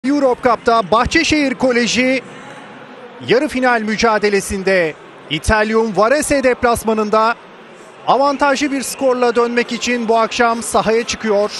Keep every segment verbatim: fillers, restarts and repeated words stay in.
Europe Cup'ta Bahçeşehir Koleji yarı final mücadelesinde İtalyum Varese deplasmanında avantajlı bir skorla dönmek için bu akşam sahaya çıkıyor.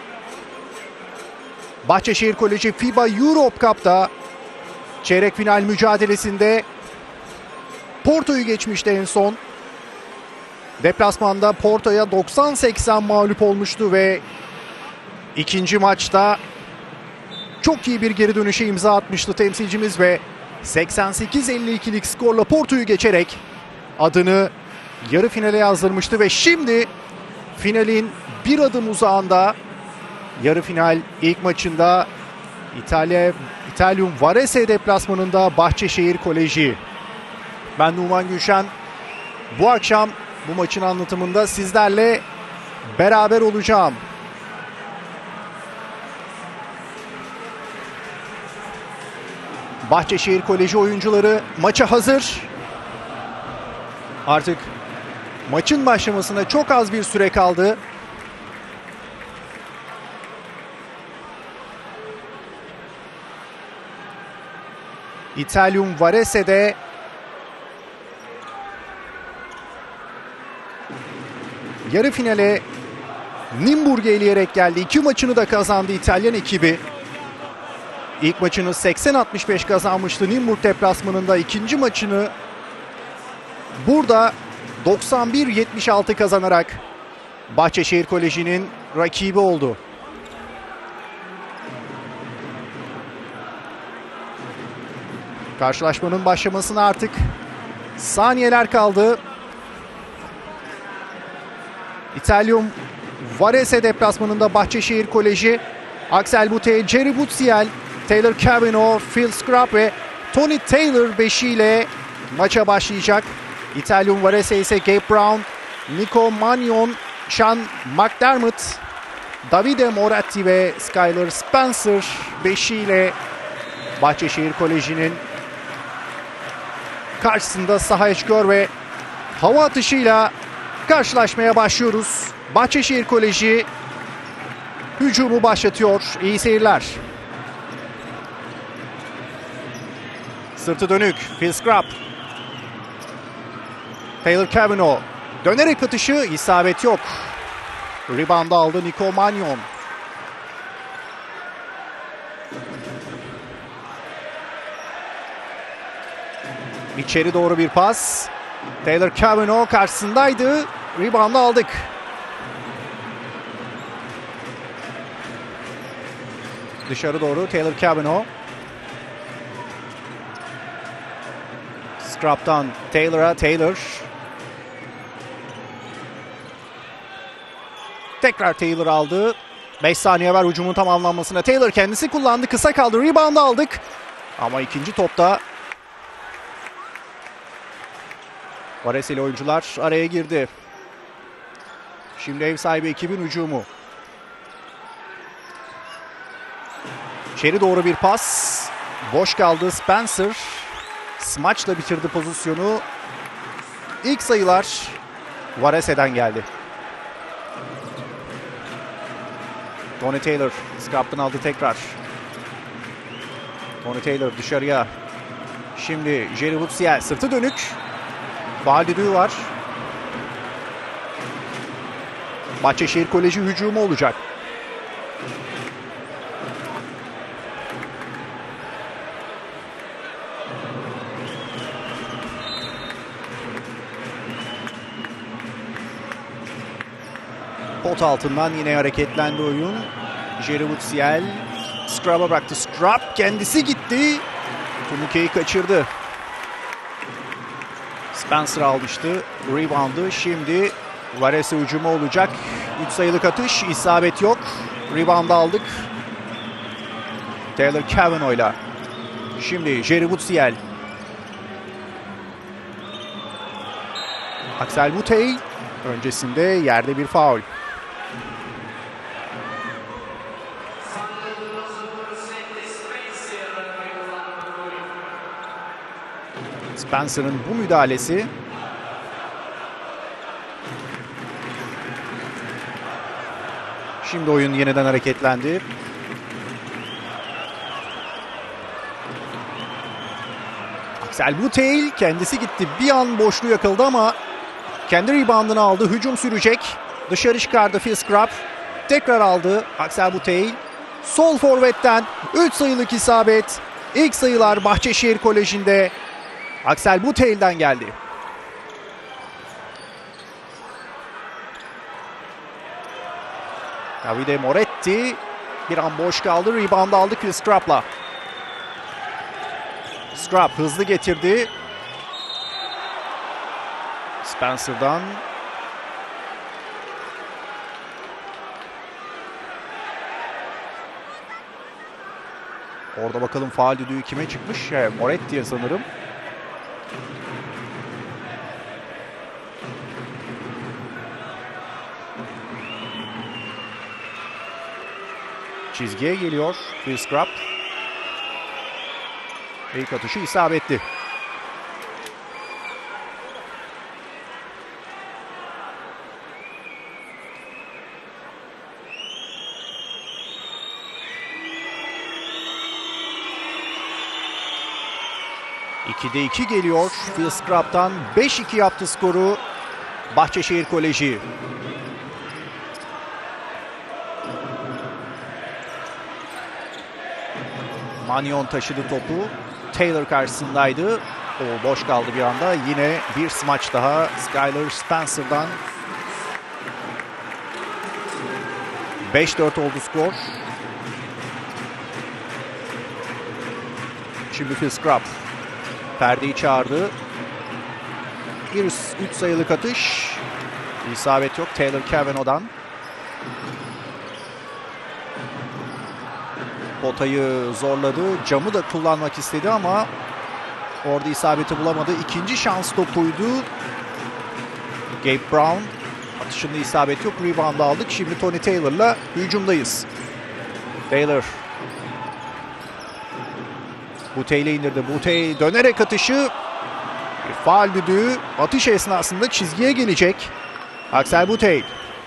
Bahçeşehir Koleji FIBA Europe Cup'ta çeyrek final mücadelesinde Porto'yu geçmişti en son. Deplasmanda Porto'ya doksan seksen mağlup olmuştu ve ikinci maçta çok iyi bir geri dönüşe imza atmıştı temsilcimiz ve seksen sekiz elli ikilik skorla Porto'yu geçerek adını yarı finale yazdırmıştı ve şimdi finalin bir adım uzağında yarı final ilk maçında İtalya İtalyum Varese deplasmanında Bahçeşehir Koleji. Ben Numan Gülşen. Bu akşam bu maçın anlatımında sizlerle beraber olacağım. Bahçeşehir Koleji oyuncuları maça hazır. Artık maçın başlamasına çok az bir süre kaldı. İtalyum Varese'de yarı finale Nymburk'u eleyerek geldi. İki maçını da kazandı İtalyan ekibi. İlk maçını seksen altmış beş kazanmıştı Nymburk deplasmanında. İkinci maçını burada doksan bir yetmiş altı kazanarak Bahçeşehir Koleji'nin rakibi oldu. Karşılaşmanın başlamasına artık saniyeler kaldı. İtalyum Varese deplasmanında Bahçeşehir Koleji Axel Butey, Jerry Butsiel, Taylor Cavino, Phil Scrap ve Tony Taylor beşiyle maça başlayacak. İtalyum Varese ise Gabe Brown, Nico Mannion, Sean McDermott, Davide Moratti ve Skyler Spencer beşiyle Bahçeşehir Koleji'nin karşısında sahaya çıkıyor ve hava atışıyla karşılaşmaya başlıyoruz. Bahçeşehir Koleji hücumu başlatıyor. İyi seyirler. Sırtı dönük. Phil Scrap. Taylor Cavino. Dönerek atışı, isabet yok. Rebound aldı Nico Mannion. İçeri doğru bir pas. Taylor Cavino karşısındaydı. Rebound'ı aldık. Dışarı doğru Taylor Cavino. Scrap'tan Taylor'a. Taylor. Tekrar Taylor aldı. beş saniye var hücumun tamamlanmasına. Taylor kendisi kullandı. Kısa kaldı. Rebound'ı aldık. Ama ikinci topta Vareseli oyuncular araya girdi. Şimdi ev sahibi ekibin hücumu. İçeri doğru bir pas. Boş kaldı Spencer. Smaçla bitirdi pozisyonu. İlk sayılar Varese'den geldi. Tony Taylor Scrap'tan aldı tekrar. Tony Taylor dışarıya. Şimdi Jerry Butsiel sırtı dönük. Faul düdüğü var. Bahçeşehir Koleji hücumu olacak. Pot altından yine hareketlendi oyun. Jerry Butsiel Scrap'a bıraktı. Scrap kendisi gitti. Turnukeyi kaçırdı. Spencer almıştı. Rebound'ı şimdi Varese hücumu olacak. üç sayılık atış. İsabet yok. Rebound'ı aldık. Taylor Cavino'yla. Şimdi Jerry Butsiel. Axel Butey. Öncesinde yerde bir faul. Spencer'ın bu müdahalesi şimdi oyun yeniden hareketlendi. Axel Buteyl kendisi gitti. Bir an boşluğu yakaladı ama kendi reboundını aldı. Hücum sürecek. Dışarı çıkardı Phil Scrap. Tekrar aldı Axel Buteyl. Sol forvetten üç sayılık isabet. İlk sayılar Bahçeşehir Koleji'nde Axel Buteyl'den geldi. Davide Moretti bir an boş kaldı. Rebound aldı Phil Scrap'la. Scrap hızlı getirdi. Spencer'dan. Orada bakalım faul düdüğü kime çıkmış? Evet, Moretti'ye sanırım. Çizgiye geliyor Phil Scrap. İlk atışı isabetli. ikide iki geliyor Phil Scrap'tan. beş iki yaptı skoru Bahçeşehir Koleji. Manyon taşıdı topu. Taylor karşısındaydı. O boş kaldı bir anda. Yine bir smaç daha Skylar Spencer'dan. beş dört oldu skor. Şimdi Phil Scrap perdeyi çağırdı. Bir üç sayılık atış. İsabet yok Taylor Cavanaugh'dan. Potayı zorladı. Camı da kullanmak istedi ama orada isabeti bulamadı. İkinci şans topuydu. Gabe Brown. Atışında isabet yok. Rebound aldık. Şimdi Tony Taylor'la hücumdayız. Taylor. Buteyl'e indirdi. Buteyl dönerek atışı. Bir faul düdüğü. Atış esnasında çizgiye gelecek. Axel Buteyl.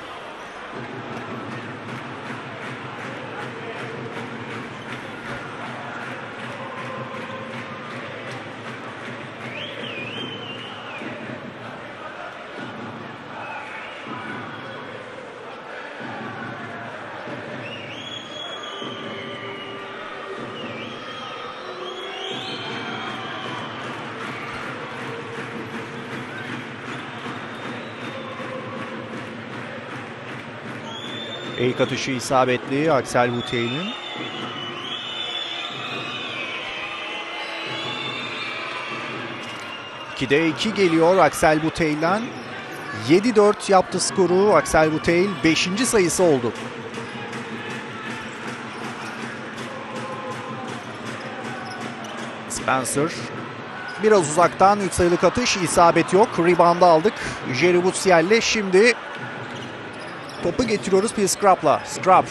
İlk atışı isabetli Axel Buteyl'in. ikide iki geliyor Axel Buteyl'den. yedi dört yaptı skoru Axel Buteyl. beşinci sayısı oldu. Spencer. Biraz uzaktan üç sayılık atış. İsabet yok. Rebound'ı aldık. Jerry Woodsiyer'le şimdi topu getiriyoruz Phil Scrap'la. Scrap.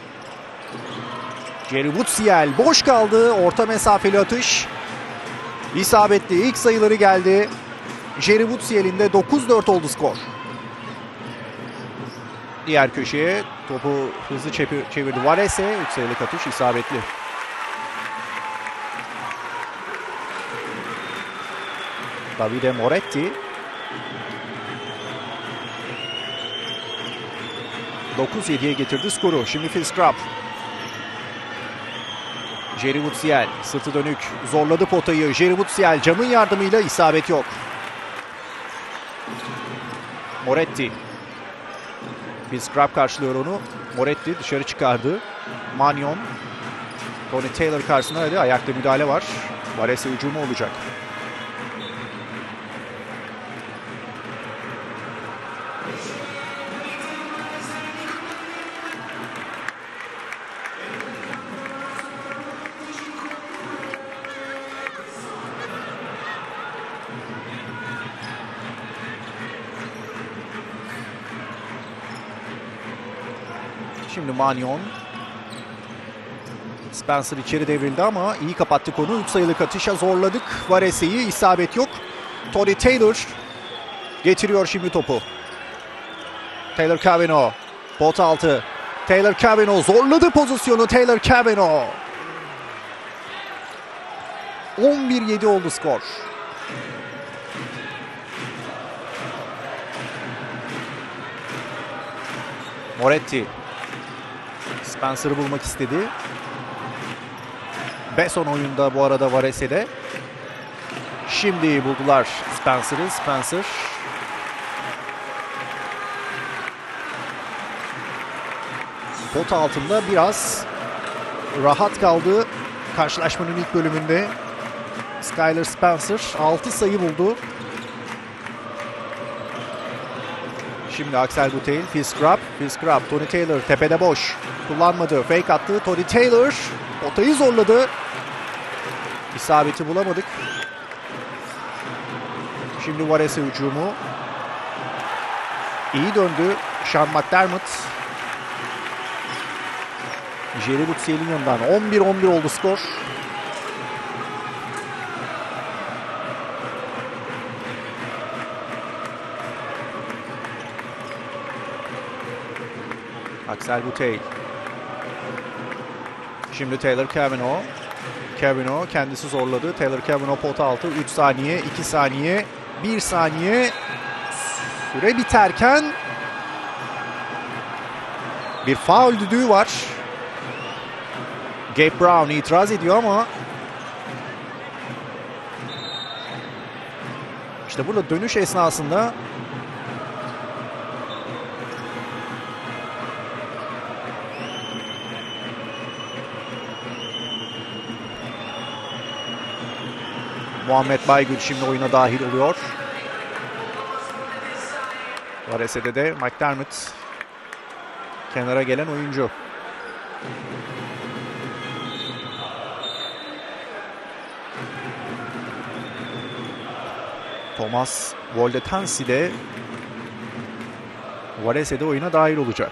Jerry Woodsiyel boş kaldı. Orta mesafeli atış. İsabetli ilk sayıları geldi. Jerry Woodsiyel'in de dokuz dört oldu skor. Diğer köşeye topu hızlı çevirdi Varese. üç sayılık atış isabetli. Davide Moretti. dokuz yediye getirdi skoru. Şimdi Phil Scrap. Jerry Woodsiyel sırtı dönük zorladı potayı. Jerry Woodsiyel camın yardımıyla isabet yok. Moretti. Phil Scrap karşılıyor onu. Moretti dışarı çıkardı. Manyon. Tony Taylor karşısında hadi ayakta müdahale var. Varese hücumu olacak. Şimdi Manyon. Spencer içeri devrildi ama iyi kapattık onu. üç sayılık atışa zorladık. Varese'yi isabet yok. Tony Taylor getiriyor şimdi topu. Taylor Cavanaugh. Pot altı. Taylor Cavanaugh zorladı pozisyonu. Taylor Cavanaugh. on bir yedi oldu skor. Moretti. Spencer'ı bulmak istedi. Besson oyunda bu arada Varese'de. Şimdi buldular Spencer'ı. Spencer. Pot altında biraz rahat kaldı karşılaşmanın ilk bölümünde. Skylar Spencer altı sayı buldu. Şimdi Axel Butel, Phil Scrub, Phil Scrub, Tony Taylor tepede boş. Kullanmadı, fake attı. Tony Taylor potayı zorladı. İsabeti bulamadık. Şimdi Varese hücumu. İyi döndü Sean McDermott. Jerry Butsiel'in yanından on bir on bir oldu skor. Axel Butel. Şimdi Taylor Cavanaugh. Cavanaugh kendisi zorladı. Taylor Cavanaugh pot altı. üç saniye, iki saniye, bir saniye. Süre biterken bir faul düdüğü var. Gabe Brown itiraz ediyor ama işte burada dönüş esnasında Muhammed Baygül şimdi oyuna dahil oluyor. Varese'de de McDermott kenara gelen oyuncu. Thomas Voldetansi de Varese'de oyuna dahil olacak.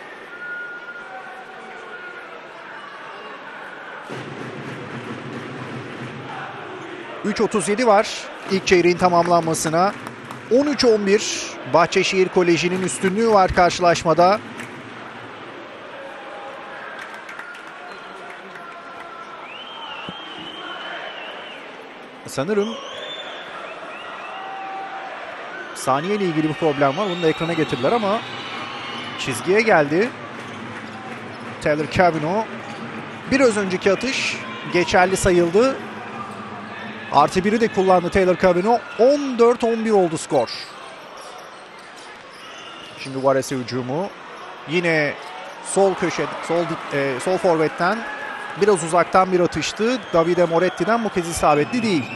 üç otuz yedi var ilk çeyreğin tamamlanmasına. on üç on bir Bahçeşehir Koleji'nin üstünlüğü var karşılaşmada. Sanırım saniye ile ilgili bir problem var. Bunu da ekrana getirdiler ama çizgiye geldi. Taylor Cavanaugh. Biraz önceki atış geçerli sayıldı. Artı biri de kullandı Taylor Cavanaugh. on dört on bir oldu skor. Şimdi Varese hücumu. Yine sol köşe, sol e, sol forvetten biraz uzaktan bir atıştı. Davide Moretti'den bu kez isabetli değil.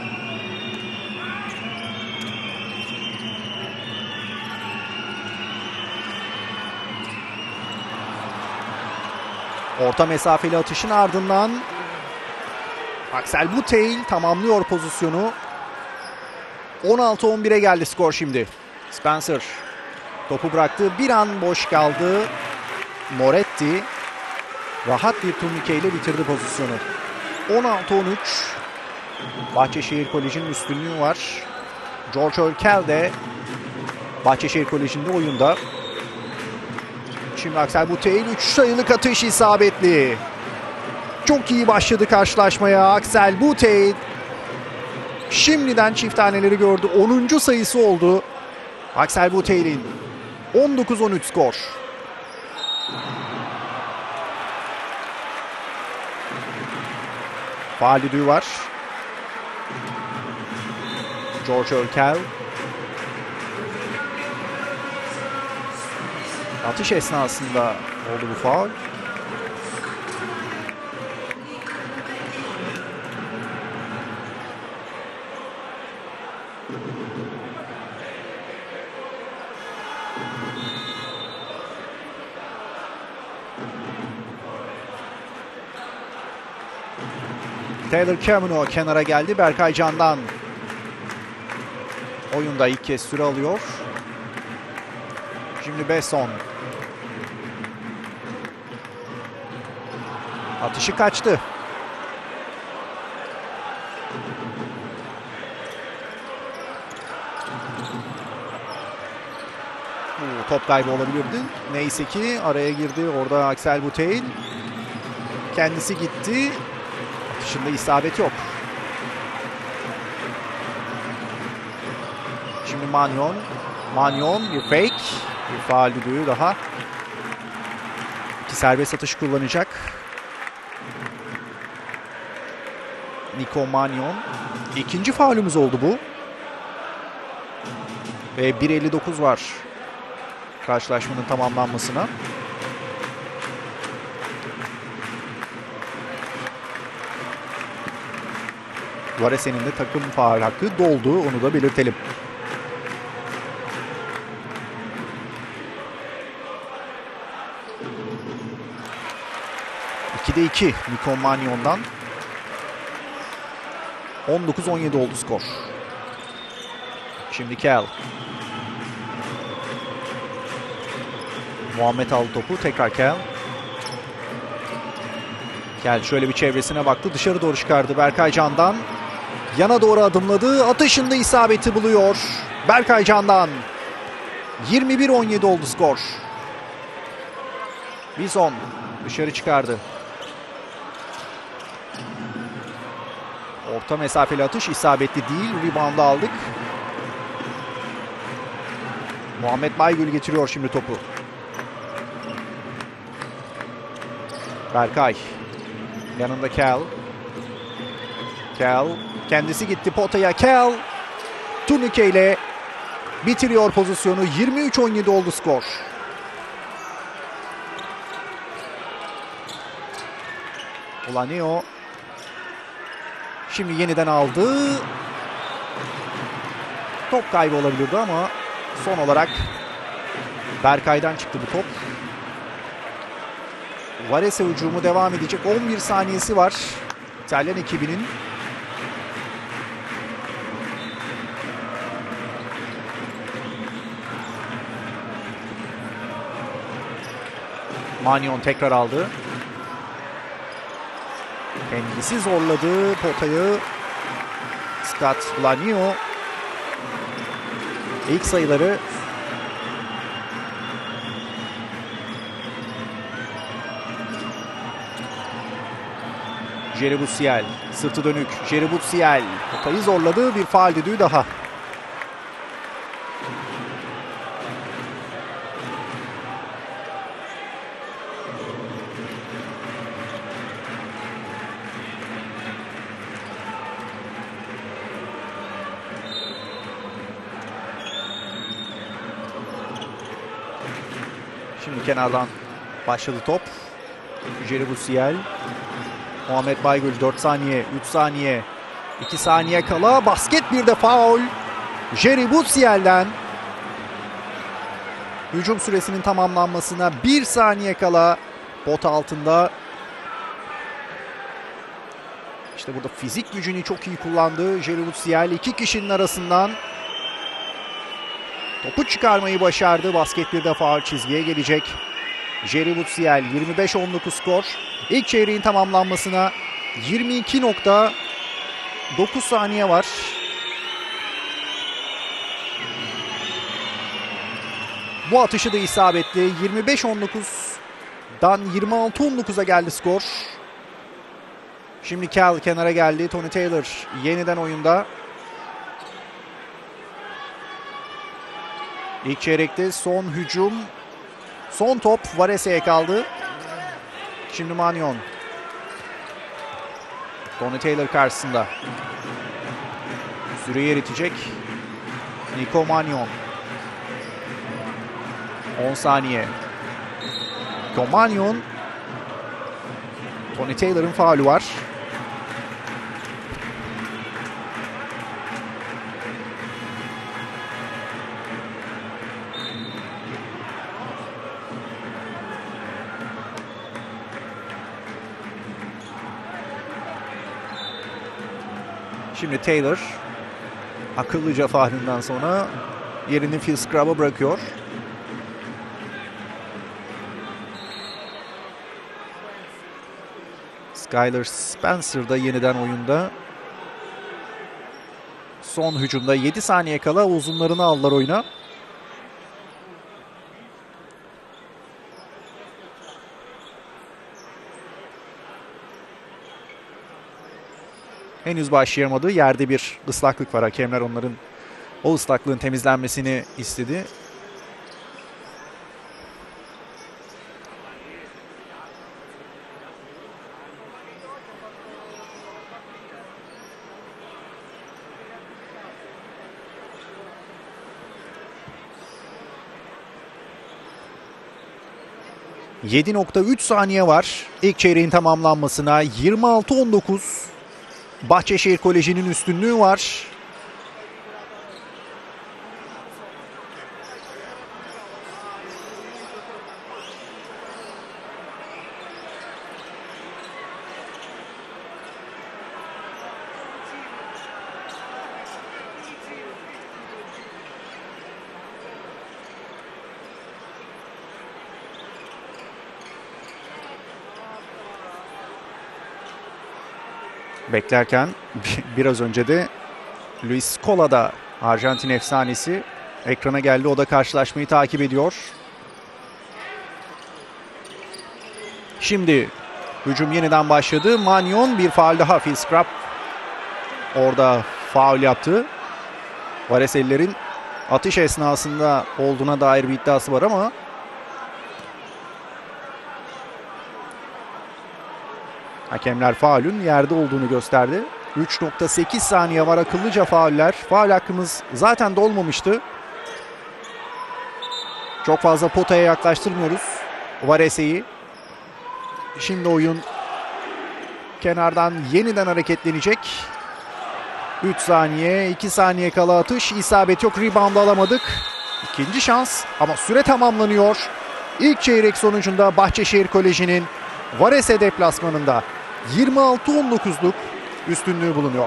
Orta mesafeli atışın ardından Axel Butel tamamlıyor pozisyonu. on altı on bire geldi skor şimdi. Spencer topu bıraktı. Bir an boş kaldı. Moretti rahat bir turnike ile bitirdi pozisyonu. on altı on üç. Bahçeşehir Koleji'nin üstünlüğü var. George Ölkel de Bahçeşehir Koleji'nde oyunda. Şimdi Axel Butel üç sayılık atış isabetli. Çok iyi başladı karşılaşmaya Axel Butel. Şimdiden çift taneleri gördü. onuncu sayısı oldu. Axel Butel'in on dokuz on üç skor. Faul düdüğü var. George Ölkel. Atış esnasında oldu bu faul. Taylor Cavanaugh kenara geldi. Berkay Can'dan oyunda ilk kez süre alıyor. Şimdi Besson. Atışı kaçtı. Oo, top kaybı olabilirdi. Neyse ki araya girdi. Orada Axel Butel. Kendisi gitti. Atışında isabet yok. Mannion. Mannion bir fake. Bir faul düdüğü daha. İki serbest atış kullanacak. Nico Mannion. İkinci faulümüz oldu bu. Ve bir elli dokuz var karşılaşmanın tamamlanmasına. Varese'nin de takım faul hakkı doldu. Onu da belirtelim. ikide iki Nico Mannion'dan. on dokuz on yedi oldu skor. Şimdi Kel. Muhammed aldı topu. Tekrar Kel. Kel şöyle bir çevresine baktı. Dışarı doğru çıkardı Berkay Can'dan. Yana doğru adımladı. Atışında isabeti buluyor. Berkay Can'dan. yirmi bir on yedi oldu skor. Bison dışarı çıkardı. Orta mesafeli atış isabetli değil. Rebound'u aldık. Muhammed Baygül getiriyor şimdi topu. Berkay. Yanında Kel. Kel. Kendisi gitti potaya. Kel. Turnike ile bitiriyor pozisyonu. yirmi üç on yedi oldu skor. Olanio. Şimdi yeniden aldı. Top kaybı olabilirdi ama son olarak Berkay'dan çıktı bu top. Varese hücumu devam edecek. on bir saniyesi var İtalyan ekibinin. Mannion tekrar aldı. Kendisi zorladı potayı. Scott Lanio. İlk sayıları Jerry Bussiel. Sırtı dönük. Jerry Bussiel. Potayı zorladı. Bir faul düdüğü daha. Şimdi kenardan başladı top. Jerry Bussiel. Muhammed Baygül dört saniye, üç saniye, iki saniye kala basket bir de faul. Jerry Bussiel'den hücum süresinin tamamlanmasına bir saniye kala pot altında. İşte burada fizik gücünü çok iyi kullandı Jerry Bussiel. İki kişinin arasından topu çıkarmayı başardı. Basket bir de faul, çizgiye gelecek. Jerry Bussiel yirmi beş on dokuz skor. İlk çeyreğin tamamlanmasına yirmi iki nokta dokuz saniye var. Bu atışı da isabetli. yirmi beş on dokuzdan yirmi altı on dokuza geldi skor. Şimdi Kel kenara geldi. Tony Taylor yeniden oyunda. İlk çeyrekte son hücum, son top Varese'ye kaldı. Şimdi Mannion. Tony Taylor karşısında. Süreyi eritecek. Nico Mannion. on saniye. Nico Mannion. Tony Taylor'ın faulü var. Şimdi Taylor akıllıca faulünden sonra yerini Phil Scrubb'a bırakıyor. Skylar Spencer da yeniden oyunda. Son hücumda yedi saniye kala uzunlarını aldılar oyuna. Henüz başlayamadı. Yerde bir ıslaklık var. Hakemler onların o ıslaklığın temizlenmesini istedi. yedi nokta üç saniye var ilk çeyreğin tamamlanmasına. yirmi altı on dokuz. Bahçeşehir Koleji'nin üstünlüğü var. Beklerken biraz önce de Luis Scola da, Arjantin efsanesi, ekrana geldi. O da karşılaşmayı takip ediyor. Şimdi hücum yeniden başladı. Magnon bir faul daha. Phil Scrap orada faul yaptı. Vareselilerin atış esnasında olduğuna dair bir iddiası var ama hakemler faulün yerde olduğunu gösterdi. üç nokta sekiz saniye var, akıllıca fauller. Faul hakkımız zaten dolmamıştı. Çok fazla potaya yaklaştırmıyoruz Varese'yi. Şimdi oyun kenardan yeniden hareketlenecek. üç saniye, iki saniye kala atış. İsabet yok, rebound alamadık. İkinci şans ama süre tamamlanıyor. İlk çeyrek sonucunda Bahçeşehir Koleji'nin Varese deplasmanında yirmi altı on dokuzluk üstünlüğü bulunuyor.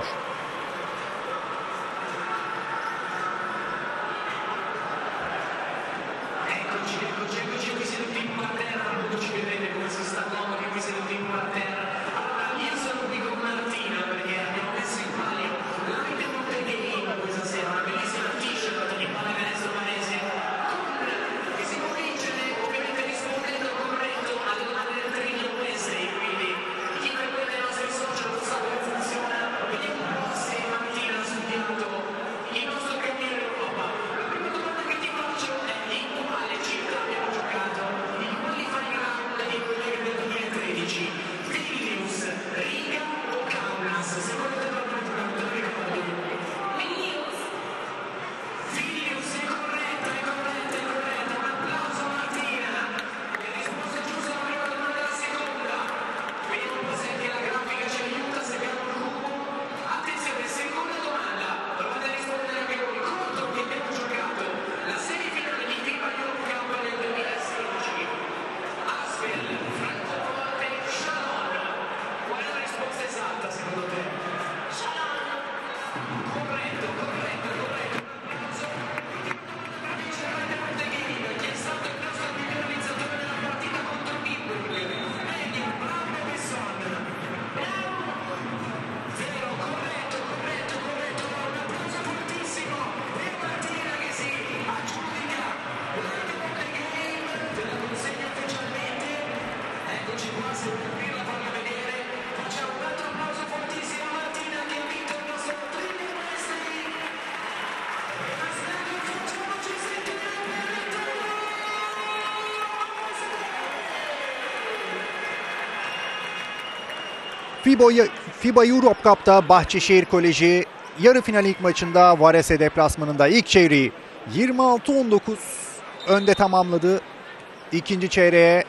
FIBA, FIBA Europe Cup'ta Bahçeşehir Koleji yarı final ilk maçında Varese deplasmanında ilk çeyreği yirmi altı on dokuz önde tamamladı. İkinci çeyreğe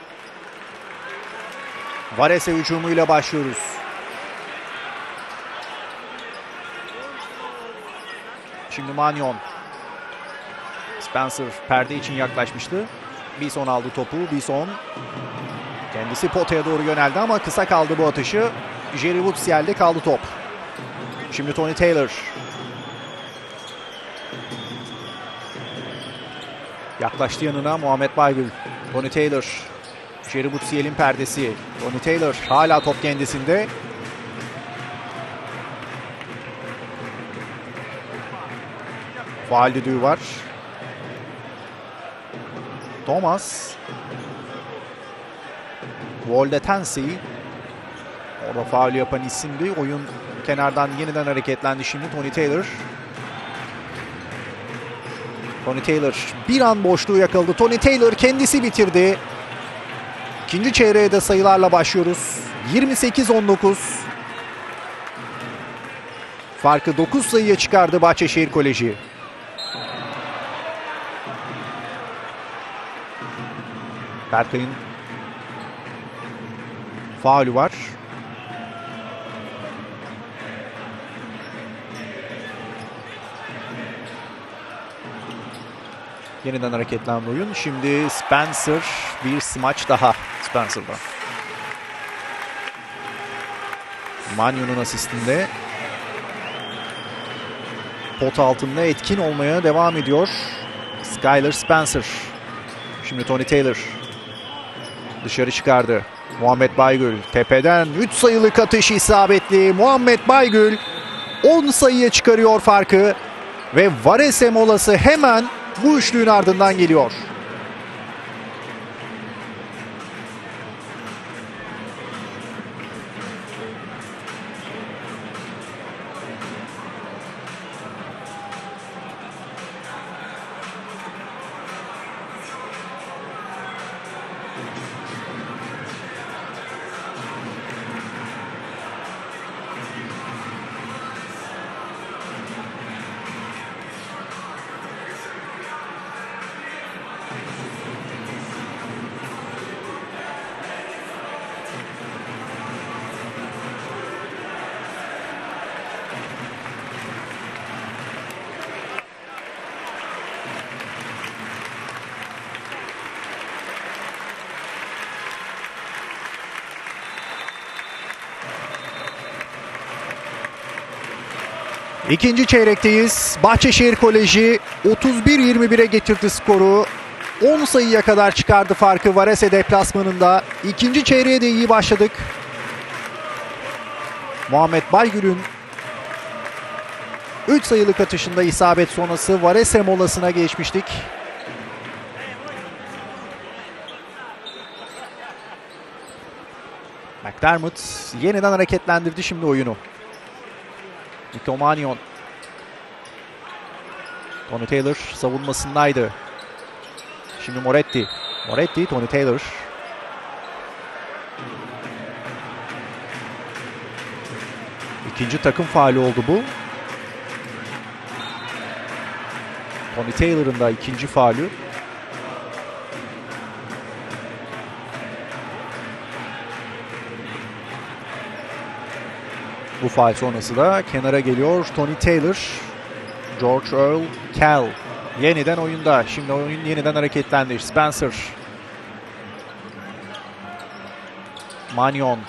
Varese hücumuyla başlıyoruz. Şimdi Magnon. Spencer perde için yaklaşmıştı. Bison aldı topu. Bison kendisi potaya doğru yöneldi ama kısa kaldı bu atışı. Jerry Woods'yelde kaldı top. Şimdi Tony Taylor. Yaklaştı yanına Muhammed Baygül. Tony Taylor. Jerry Woods'yelin perdesi. Tony Taylor hala top kendisinde. Faul düdüğü var. Thomas. Woldetensi. Orada faul yapan isimdi. Oyun kenardan yeniden hareketlendi şimdi Tony Taylor. Tony Taylor bir an boşluğu yakaladı. Tony Taylor kendisi bitirdi. İkinci çeyreğe de sayılarla başlıyoruz. yirmi sekiz on dokuz. Farkı dokuz sayıya çıkardı Bahçeşehir Koleji. Berkay'ın faulü var. Yeniden hareketlendi oyun. Şimdi Spencer, bir smaç daha Spencer'dan. Manion'un asistinde. Pot altında etkin olmaya devam ediyor Skylar Spencer. Şimdi Tony Taylor dışarı çıkardı. Muhammed Baygül tepeden üç sayılık atış isabetli. Muhammed Baygül on sayıya çıkarıyor farkı ve Varese molası hemen bu üçlüğün ardından geliyor. İkinci çeyrekteyiz. Bahçeşehir Koleji otuz bir yirmi bire getirdi skoru. on sayıya kadar çıkardı farkı Varese deplasmanında. İkinci çeyreğe de iyi başladık. Muhammed Baygül'ün üç sayılık atışında isabet sonrası Varese molasına geçmiştik. McDermott yeniden hareketlendirdi şimdi oyunu. Nico Mannion. Tony Taylor savunmasındaydı. Şimdi Moretti. Moretti, Tony Taylor. İkinci takım faali oldu bu. Tony Taylor'ın da ikinci faali. Bu faul sonrası da kenara geliyor Tony Taylor. George Earl Kell yeniden oyunda. Şimdi oyun yeniden hareketlendi. Spencer. Mannion.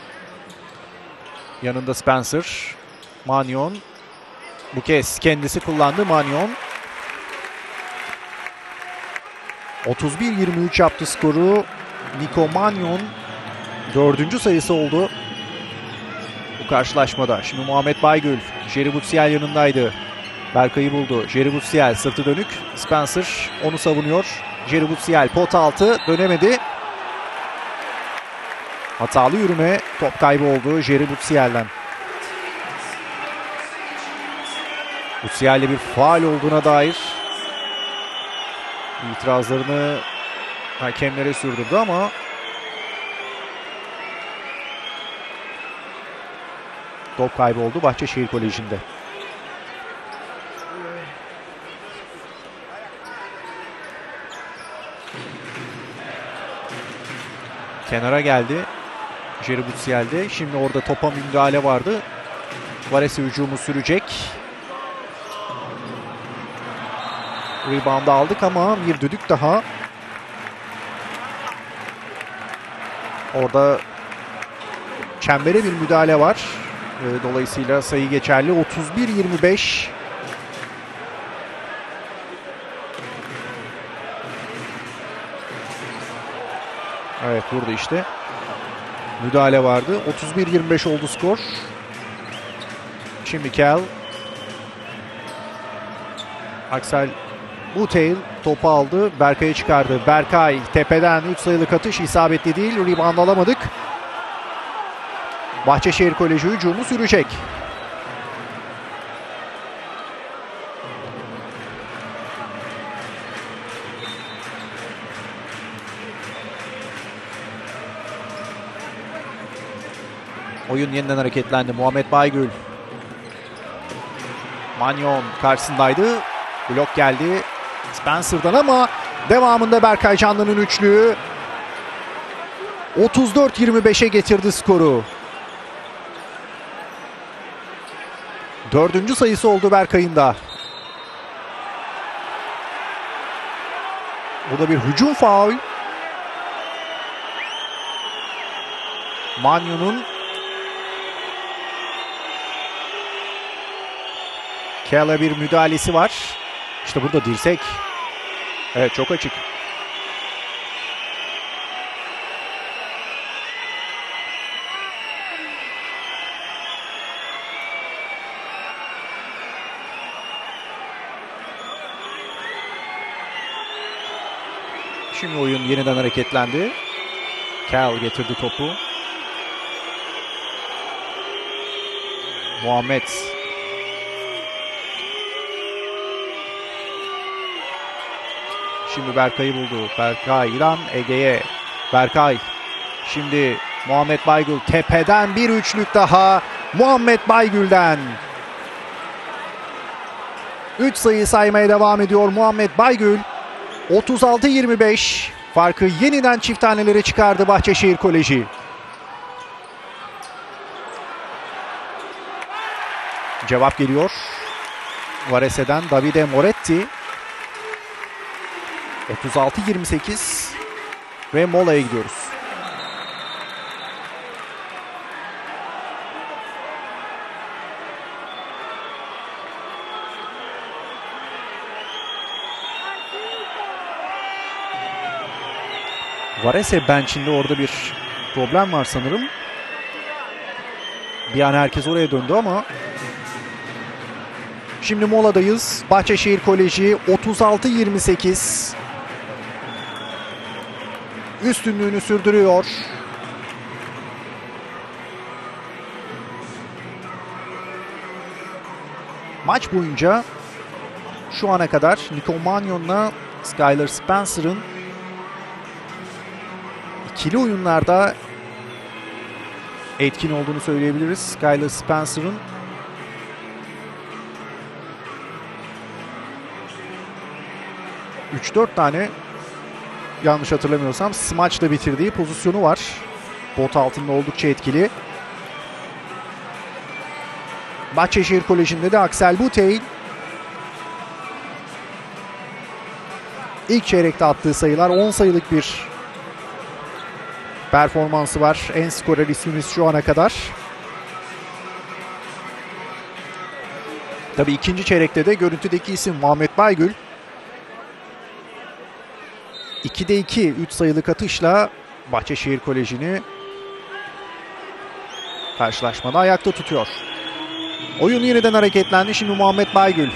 Yanında Spencer. Mannion. Bu kez kendisi kullandı Mannion. otuz bir yirmi üç yaptı skoru. Nico Mannion dördüncü sayısı oldu bu karşılaşmada. Şimdi Muhammed Baygül. Jerry Butsiel yanındaydı. Berkay'ı buldu. Jerry Butsiel sırtı dönük. Spencer onu savunuyor. Jerry Butsiel pot altı dönemedi. Hatalı yürüme, top kaybı oldu Jerry Butsiel'den. Butsiel'le bir faul olduğuna dair itirazlarını hakemlere sürdürdü ama top kaybı oldu Bahçeşehir Koleji'nde. Kenara geldi Jerry Butsiel'de. Şimdi orada topa müdahale vardı. Varese hücumu sürecek. Rebound'ı aldık ama bir düdük daha. Orada çembere bir müdahale var. Dolayısıyla sayı geçerli. otuz bir yirmi beş. Evet, burada işte müdahale vardı. otuz bir yirmi beş oldu skor. Şimdi Kell. Axel Buteil topu aldı. Berkay'a çıkardı. Berkay tepeden üç sayılık atış isabetli değil. Rebound alamadık. Bahçeşehir Koleji hücumu sürecek. Oyun yeniden hareketlendi. Muhammed Baygül. Manyon karşısındaydı. Blok geldi Spencer'dan ama devamında Berkay Canlı'nın üçlüğü otuz dört yirmi beşe getirdi skoru. Dördüncü sayısı oldu Berkay'ın da. Burada bir hücum faul. Manyon'un Kell'e bir müdahalesi var. İşte burada dirsek. Evet, çok açık. Şimdi oyun yeniden hareketlendi. Kell getirdi topu. Muhammed. Şimdi Berkay'ı buldu. Berkay'dan Ege'ye. Berkay. Şimdi Muhammed Baygül tepeden bir üçlük daha. Muhammed Baygül'den. üç sayı saymaya devam ediyor Muhammed Baygül. otuz altı yirmi beş. Farkı yeniden çift tanelere çıkardı Bahçeşehir Koleji. Cevap geliyor. Varese'den Davide Moretti. otuz altı yirmi sekiz ve molaya gidiyoruz. Varese bench'inde orada bir problem var sanırım. Bir an herkes oraya döndü ama şimdi moladayız. Bahçeşehir Koleji otuz altı yirmi sekiz üstünlüğünü sürdürüyor. Maç boyunca şu ana kadar Nico Manyon'la Skylar Spencer'ın ikili oyunlarda etkin olduğunu söyleyebiliriz. Skylar Spencer'ın üç dört tane, yanlış hatırlamıyorsam, smaçla bitirdiği pozisyonu var. Bot altında oldukça etkili. Bahçeşehir Koleji'nde de Aksel Butey ilk çeyrekte attığı sayılar on sayılık bir performansı var. En skorer ismimiz şu ana kadar. Tabii ikinci çeyrekte de görüntüdeki isim Muhammed Baygül. ikide iki üç sayılık atışla Bahçeşehir Koleji'ni karşılaşmada ayakta tutuyor. Oyun yeniden hareketlendi. Şimdi Muhammed Baygül.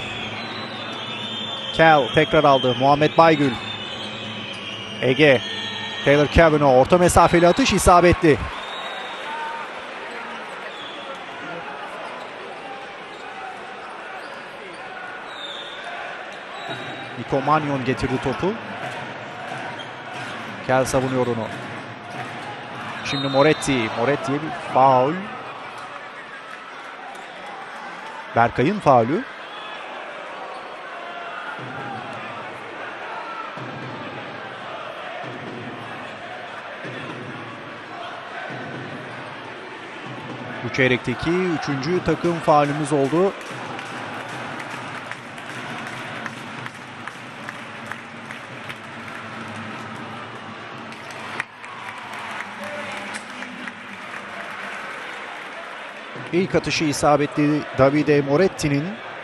Kell tekrar aldı. Muhammed Baygül. Ege. Taylor Cavanaugh orta mesafeli atış isabetli. Nico Manyon getirdi topu. Kell savunuyor onu. Şimdi Moretti. Moretti'ye bir faul. Berkay'ın faulü. Bu çeyrekteki üçüncü takım faulümüz oldu. İlk atışı isabetli Davide Moretti'nin.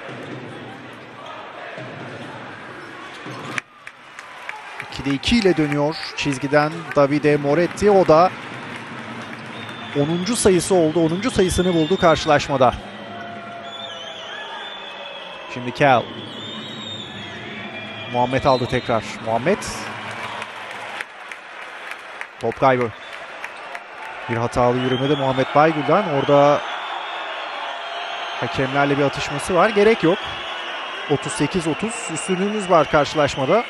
ikide iki ile dönüyor çizgiden Davide Moretti. O da onuncu sayısı oldu. onuncu sayısını buldu karşılaşmada. Şimdi Kell. Muhammed aldı tekrar. Muhammed. Top kaybı. Bir hatalı yürümede Muhammed Baygül'den. Orada hakemlerle bir atışması var. Gerek yok. otuz sekiz otuz üstünlüğümüz var karşılaşmada.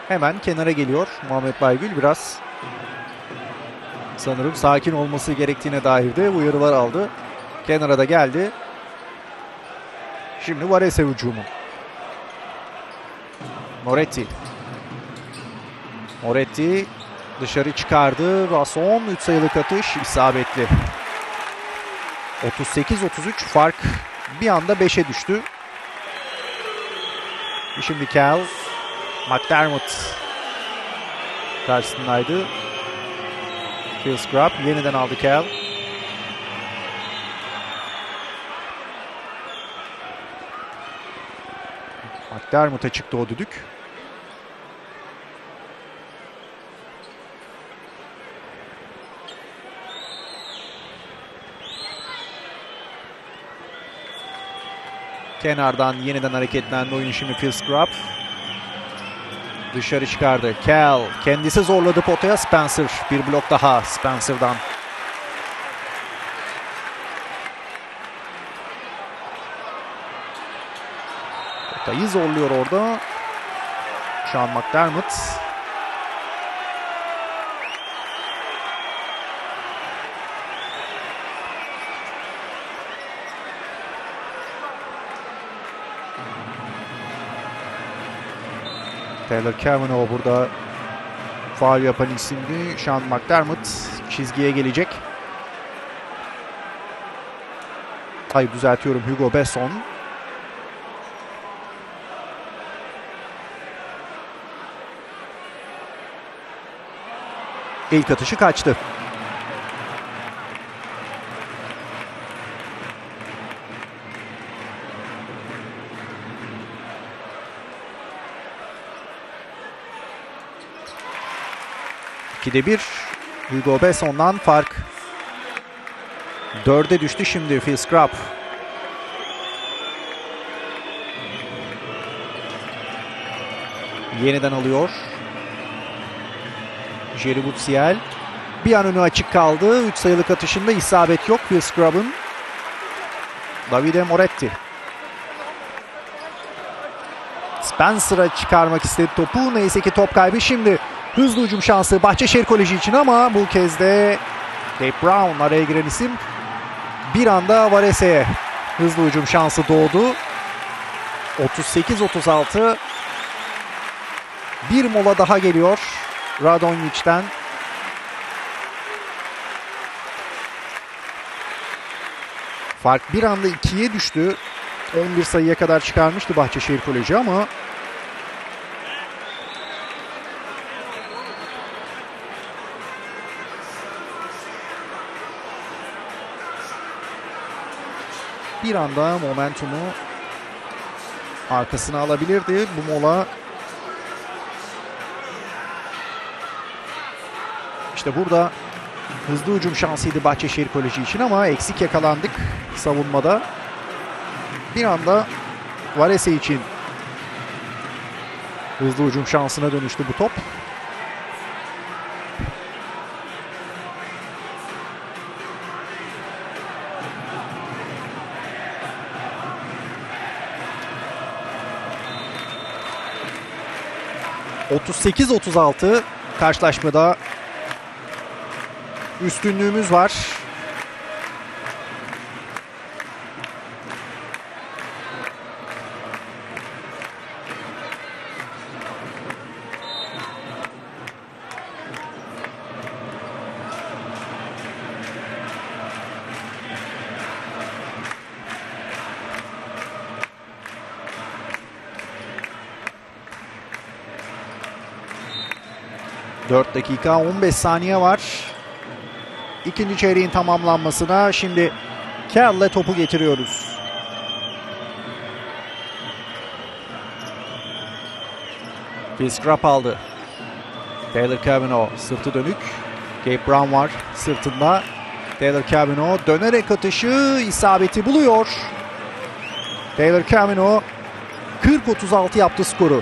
Hemen kenara geliyor Muhammed Baygül. Biraz sanırım sakin olması gerektiğine dair de uyarılar aldı. Kenara da geldi. Şimdi Varese hücumu. Moretti. Moretti dışarı çıkardı. Rasson üç sayılık atış isabetli. otuz sekiz otuz üç fark bir anda beşe düştü. Şimdi Cal McDermott karşısındaydı. Phil Scrub yeniden aldı Cal. McDermott'a çıktı o düdük. Kenardan yeniden hareketlendi oyun şimdi Phil Scrub. Dışarı çıkardı. Cal kendisi zorladı potaya. Spencer bir blok daha Spencer'dan. Potayı zorluyor orada. Sean McDermott. Taylor Cavanaugh burada faul yapan isimdi. Sean McDermott çizgiye gelecek. Hayır, düzeltiyorum, Hugo Besson. İlk atışı kaçtı. ikide bir Hugo Besson'dan fark dörde düştü şimdi Phil Scrub. Yeniden alıyor. Jerry Butsiel bir an önü açık kaldı. üç sayılık atışında isabet yok Phil Scrub'ın. Davide Moretti. Spencer'a çıkarmak istedi topu. Neyse ki top kaybı. Şimdi hızlı hücum şansı Bahçeşehir Koleji için ama bu kez de Gabe Brown araya giren isim. Bir anda Varese'ye hızlı hücum şansı doğdu. otuz sekiz otuz altı. Bir mola daha geliyor Radonjic'ten. Fark bir anda ikiye düştü. on bir sayıya kadar çıkarmıştı Bahçeşehir Koleji ama bir anda momentumu arkasına alabilirdi. Bu mola işte burada hızlı hücum şansıydı Bahçeşehir Koleji için ama eksik yakalandık savunmada. Bir anda Varese için hızlı hücum şansına dönüştü bu top. otuz sekiz otuz altı karşılaşmada üstünlüğümüz var. dört dakika on beş saniye var. İkinci çeyreğin tamamlanmasına şimdi Cal'le topu getiriyoruz. Phil Scrub aldı. Taylor Cavanaugh sırtı dönük. Gabe Brown var sırtında. Taylor Cavanaugh dönerek atışı isabeti buluyor. Taylor Cavanaugh kırk otuz altı yaptı skoru.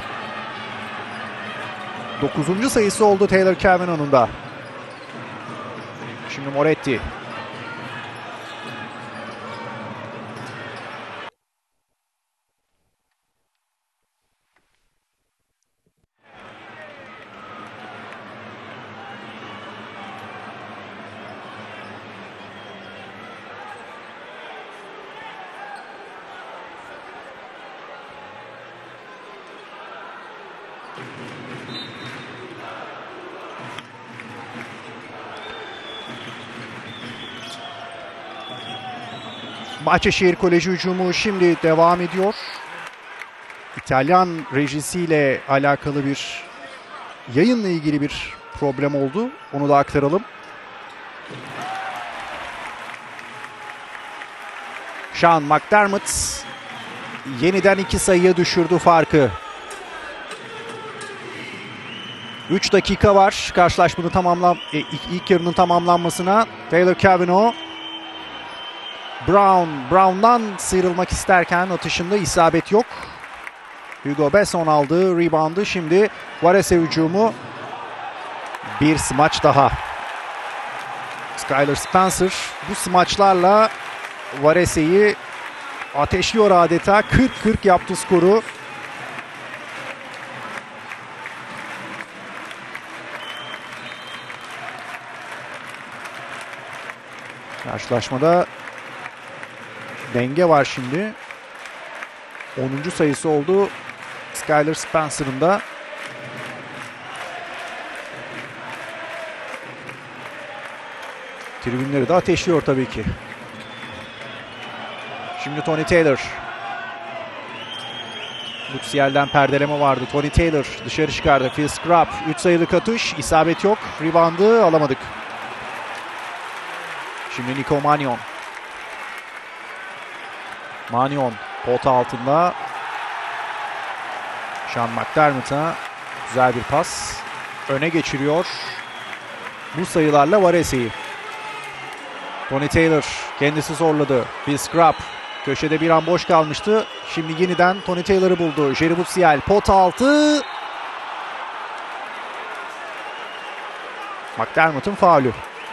dokuzuncu sayısı oldu Taylor Cavanaugh'un da. Şimdi Moretti. Bahçeşehir Koleji hücumu şimdi devam ediyor. İtalyan rejisiyle alakalı bir yayınla ilgili bir problem oldu. Onu da aktaralım. Sean McDermott yeniden iki sayıya düşürdü farkı. üç dakika var karşılaşmanın tamamlan ilk yarının tamamlanmasına. Taylor Cavanaugh Brown, Brown'dan sıyrılmak isterken atışında isabet yok. Hugo Besson aldı reboundu. Şimdi Varese hücumu. Bir smaç daha. Skylar Spencer bu smaçlarla Varese'yi ateşliyor adeta. kırk kırk yaptı skoru. Karşılaşmada denge var şimdi. onuncu sayısı oldu Skylar Spencer'ın da. Tribünleri de ateşliyor tabii ki. Şimdi Tony Taylor. Luxier'den perdeleme vardı. Tony Taylor dışarı çıkardı. Phil Scrap. üç sayılık atış. İsabet yok. Reboundı alamadık. Şimdi Nico Mannion. Mannion pota altında. Sean McDermott'a güzel bir pas. Öne geçiriyor. Bu sayılarla Varese'yi. Tony Taylor kendisi zorladı. Phil Scrap köşede bir an boş kalmıştı. Şimdi yeniden Tony Taylor'ı buldu. Jerry Butsiel pota altı. McDermott'un faulü.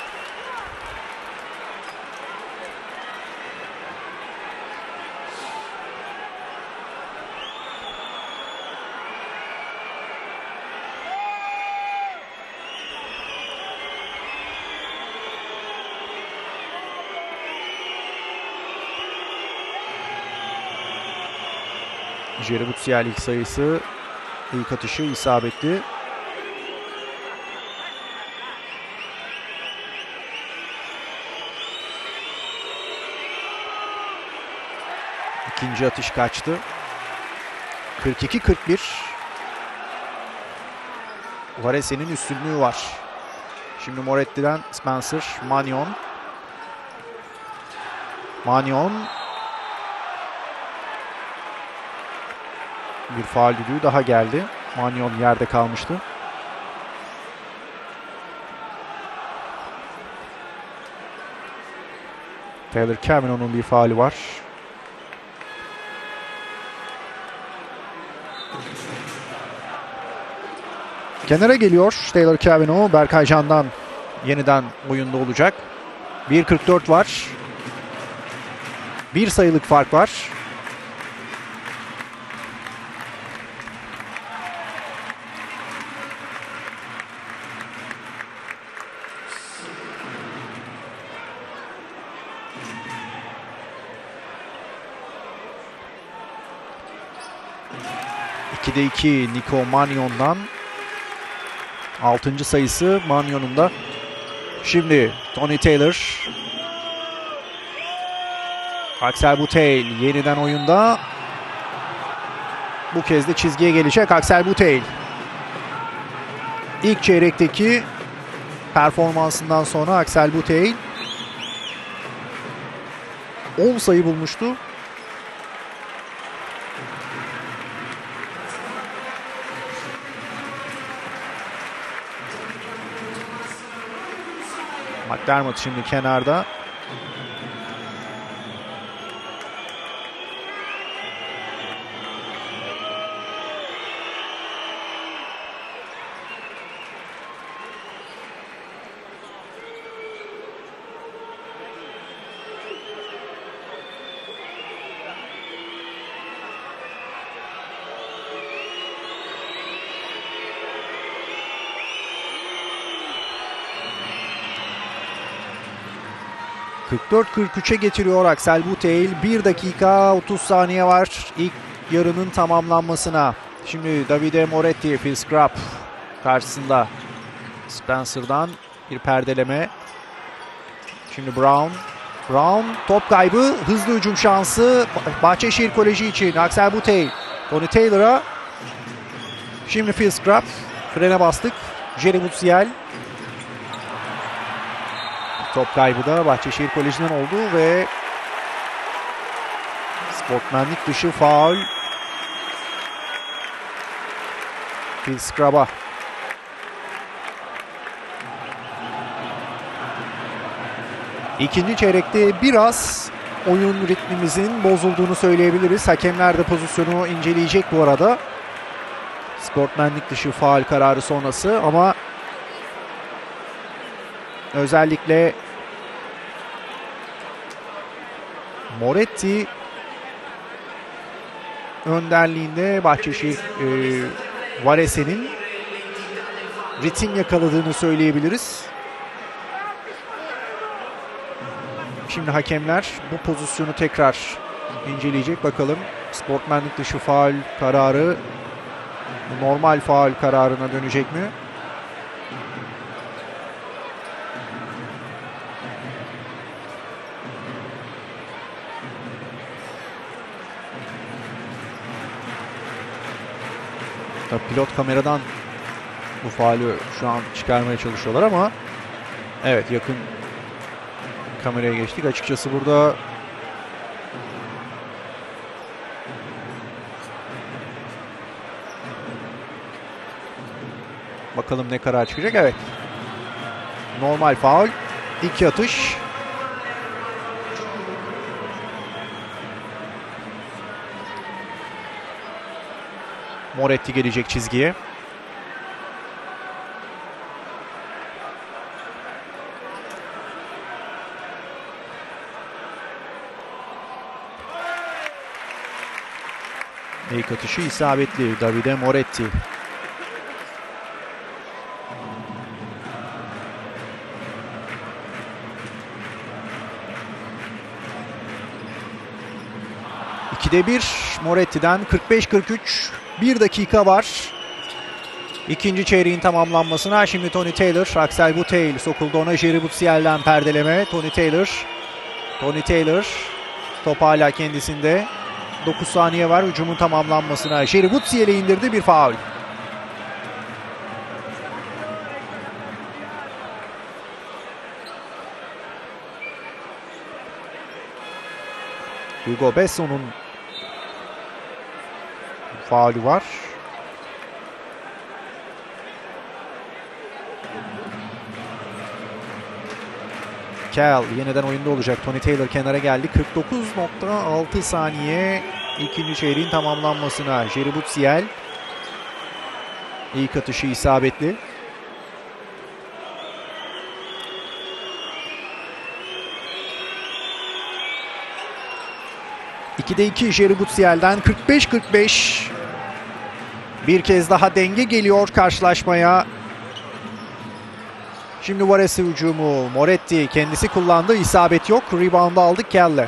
Jerry Butsiel ilk sayısı, ilk atışı isabetli. İkinci atış kaçtı. kırk iki kırk bir. Varese'nin üstünlüğü var. Şimdi Moretti'den Spencer, Mannion. Mannion. Bir faul düdüğü daha geldi. Mannion yerde kalmıştı. Taylor Cavanaugh'un bir faulü var. Kenara geliyor Taylor Cavanaugh. Berkay Can'dan yeniden oyunda olacak. bir kırk dört var. Bir sayılık fark var. ikide iki Nico Mannion'dan. altıncı sayısı Mannion'un da. Şimdi Tony Taylor. Axel Bouteille yeniden oyunda. Bu kez de çizgiye gelecek Axel Bouteille. İlk çeyrekteki performansından sonra Axel Bouteille on sayı bulmuştu. McDermott şimdi kenarda. kırk dört kırk üçe getiriyor Axel Bouteille. bir dakika otuz saniye var ilk yarının tamamlanmasına. Şimdi Davide Moretti, Phil Scrap karşısında. Spencer'dan bir perdeleme. Şimdi Brown. Brown top kaybı, hızlı hücum şansı Bahçeşehir Koleji için. Axel Butey, Tony Taylor'a. Şimdi Phil Scrap, frene bastık. Jerry Mutsiel. Top kaybı da Bahçeşehir Koleji'nden oldu ve sportmenlik dışı faul. Phil Scrap'a. İkinci çeyrekte biraz oyun ritmimizin bozulduğunu söyleyebiliriz. Hakemler de pozisyonu inceleyecek bu arada. Sportmenlik dışı faul kararı sonrası ama özellikle Moretti önderliğinde Bahçeşehir e, Varese'nin ritim yakaladığını söyleyebiliriz. Şimdi hakemler bu pozisyonu tekrar inceleyecek. Bakalım sportmenlik dışı faul kararı normal faul kararına dönecek mi? Tabii pilot kameradan bu faulü şu an çıkarmaya çalışıyorlar ama evet, yakın kameraya geçtik. Açıkçası burada bakalım ne karar çıkacak. Evet. Normal faul. İki atış. Moretti gelecek çizgiye. İlk atışı isabetli Davide Moretti. ikide bir Moretti'den. kırk beş kırk üç. bir dakika var. İkinci çeyreğin tamamlanmasına. Şimdi Tony Taylor, Axel Butey sokuldu ona. Jerry Mutsiel'den perdeleme. Tony Taylor. Tony Taylor. Top hala kendisinde. dokuz saniye var hücumun tamamlanmasına. Jerry Mutsiel'e indirdi, bir faul. Hugo Besson'un faulü var. Kel yeniden oyunda olacak. Tony Taylor kenara geldi. kırk dokuz nokta altı saniye ikinci çeyreğin tamamlanmasına. Jerry Mutsiel. İlk atışı isabetli. ikide iki Jerry Mutsiel'den. kırk beş kırk beş. Bir kez daha denge geliyor karşılaşmaya. Şimdi Varese hücumu. Moretti kendisi kullandı. İsabet yok. Rebound'u aldık Kell'le.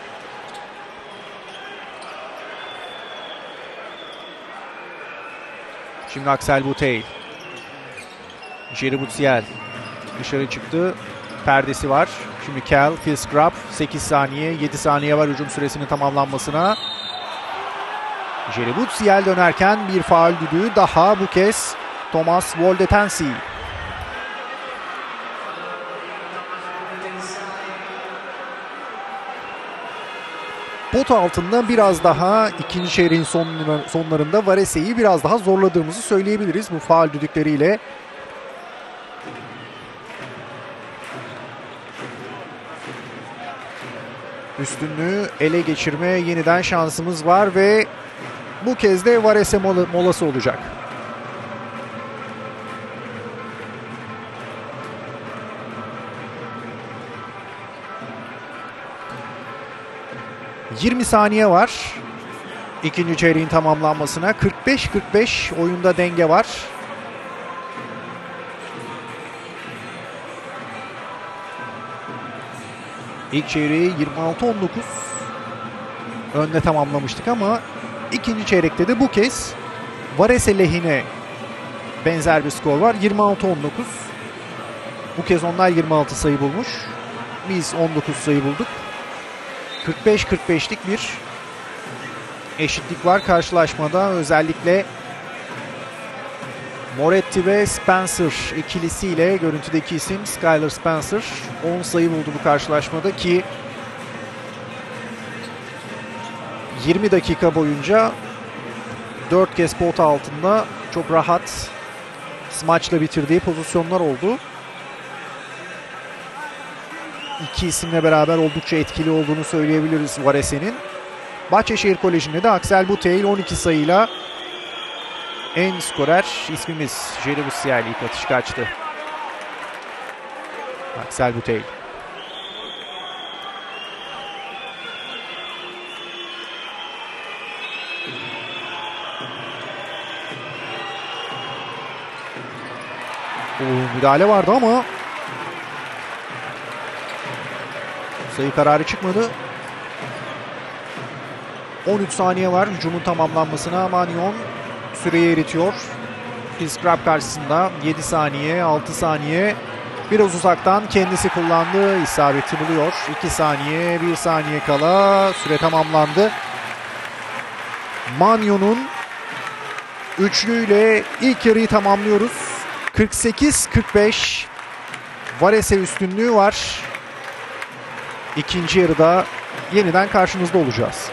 Şimdi Axel Butey. Jerry Mutsiel dışarı çıktı. Perdesi var. Şimdi Kell, Phil Scrap. sekiz saniye, yedi saniye var hücum süresinin tamamlanmasına. Jerry Mutsiel dönerken bir faul düdüğü daha, bu kez Thomas Woldetensi. Pot altında biraz daha ikinci çeyreğin sonlarında Varese'yi biraz daha zorladığımızı söyleyebiliriz bu faul düdükleriyle. Üstünlüğü ele geçirme yeniden şansımız var ve bu kez de Varese molası olacak. yirmi saniye var ikinci çeyreğin tamamlanmasına. kırk beş kırk beş oyunda denge var. İlk çeyreği yirmi altı on dokuz önde tamamlamıştık ama ikinci çeyrekte de bu kez Varese lehine benzer bir skor var. yirmi altı on dokuz. Bu kez onlar yirmi altı sayı bulmuş. Biz on dokuz sayı bulduk. kırk beş kırk beşlik bir eşitlik var karşılaşmada. Özellikle Moretti ve Spencer ikilisiyle görüntüdeki isim Skylar Spencer on sayı buldu bu karşılaşmada ki yirmi dakika boyunca dört kez pota altında çok rahat smaçla bitirdiği pozisyonlar oldu. İki isimle beraber oldukça etkili olduğunu söyleyebiliriz Varese'nin. Bahçeşehir Koleji'nde de Axel Buteil on iki sayıyla en skorer ismimiz. Jerry Bussier ilk atış kaçtı. Axel Buteil. O müdahale vardı ama sayı kararı çıkmadı. on üç saniye var hücumun tamamlanmasına. Manyon süreyi eritiyor. Hilsgrab karşısında yedi saniye, altı saniye. Biraz uzaktan kendisi kullandı. İsabeti buluyor. iki saniye, bir saniye kala süre tamamlandı. Manyon'un üçlüyle ilk yarıyı tamamlıyoruz. kırk sekiz kırk beş Varese üstünlüğü var. İkinci yarıda yeniden karşınızda olacağız.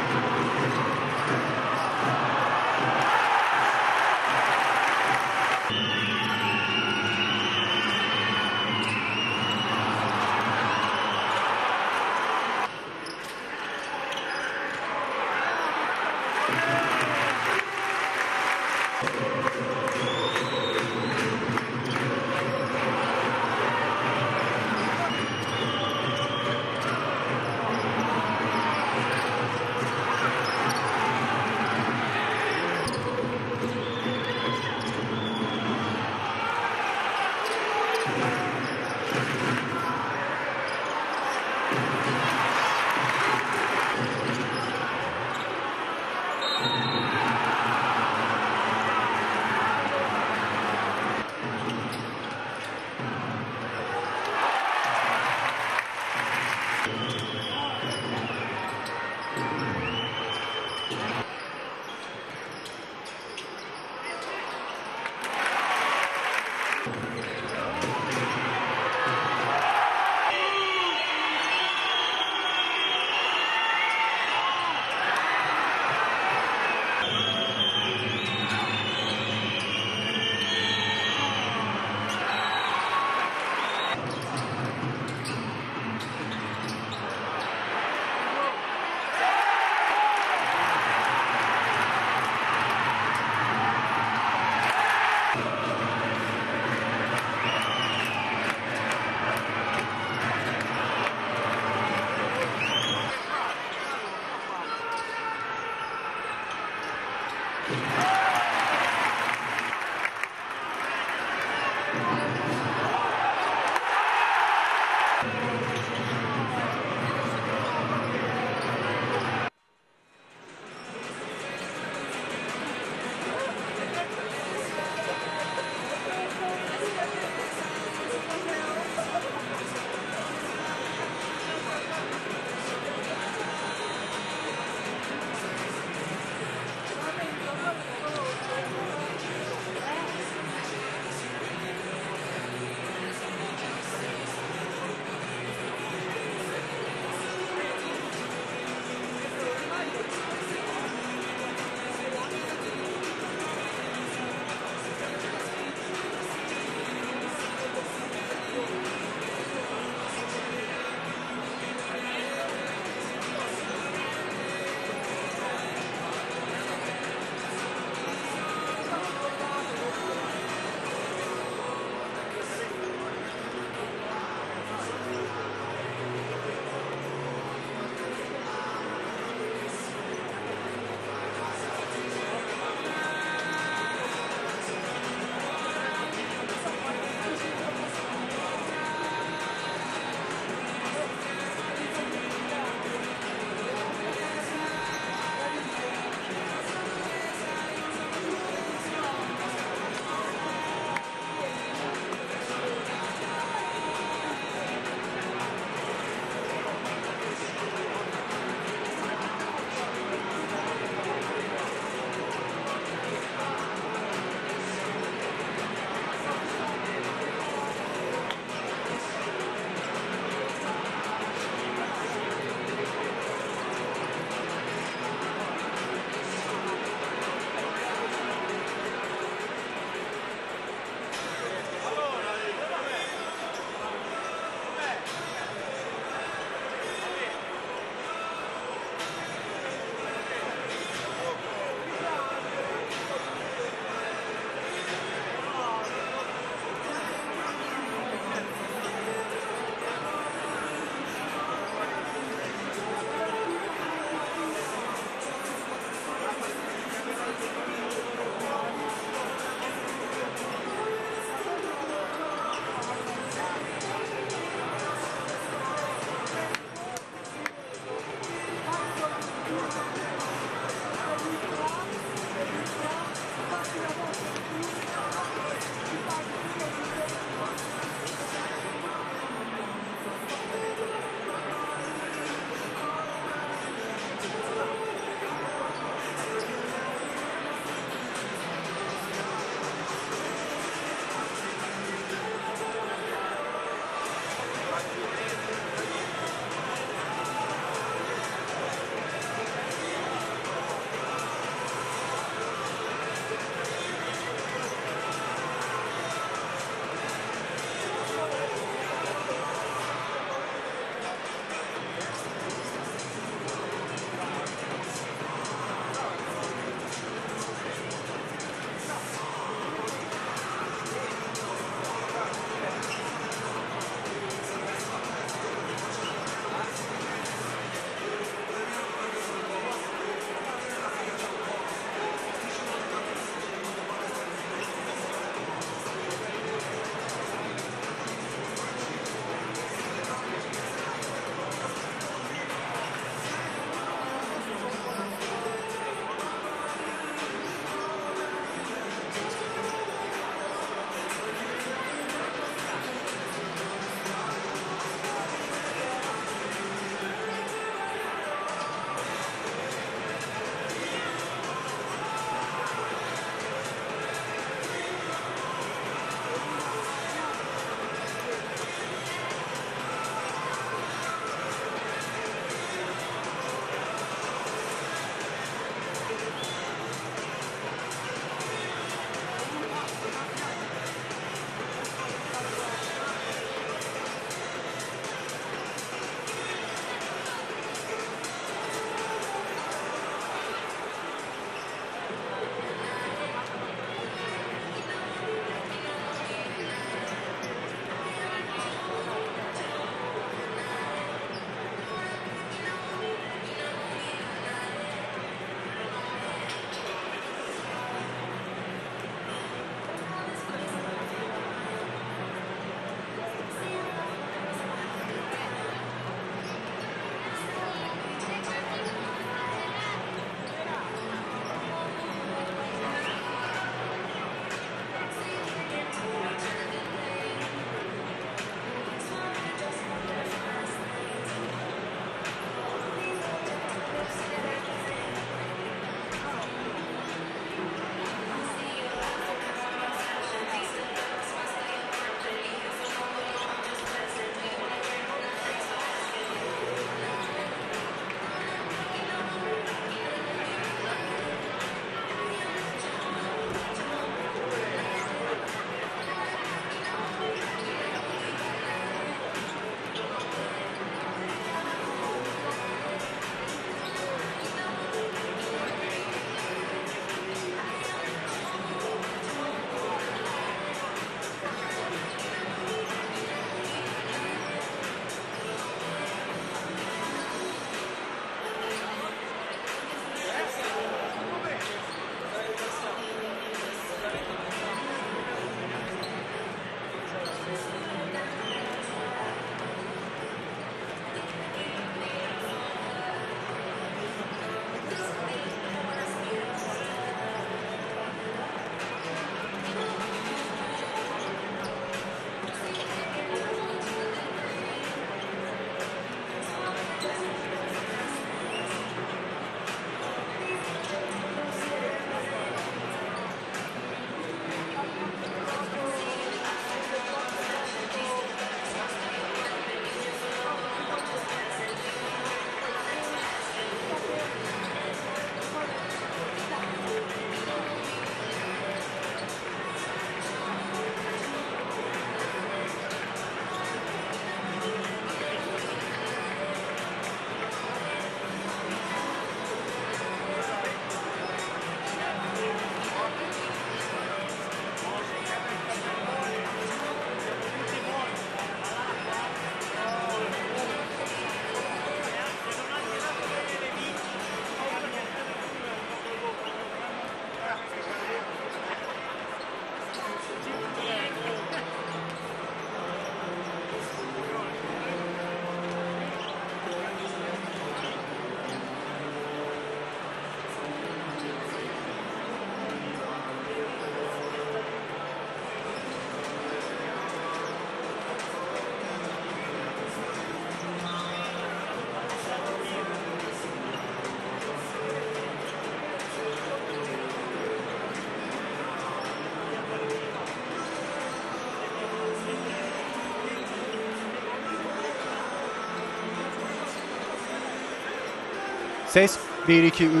Ses bir iki üç.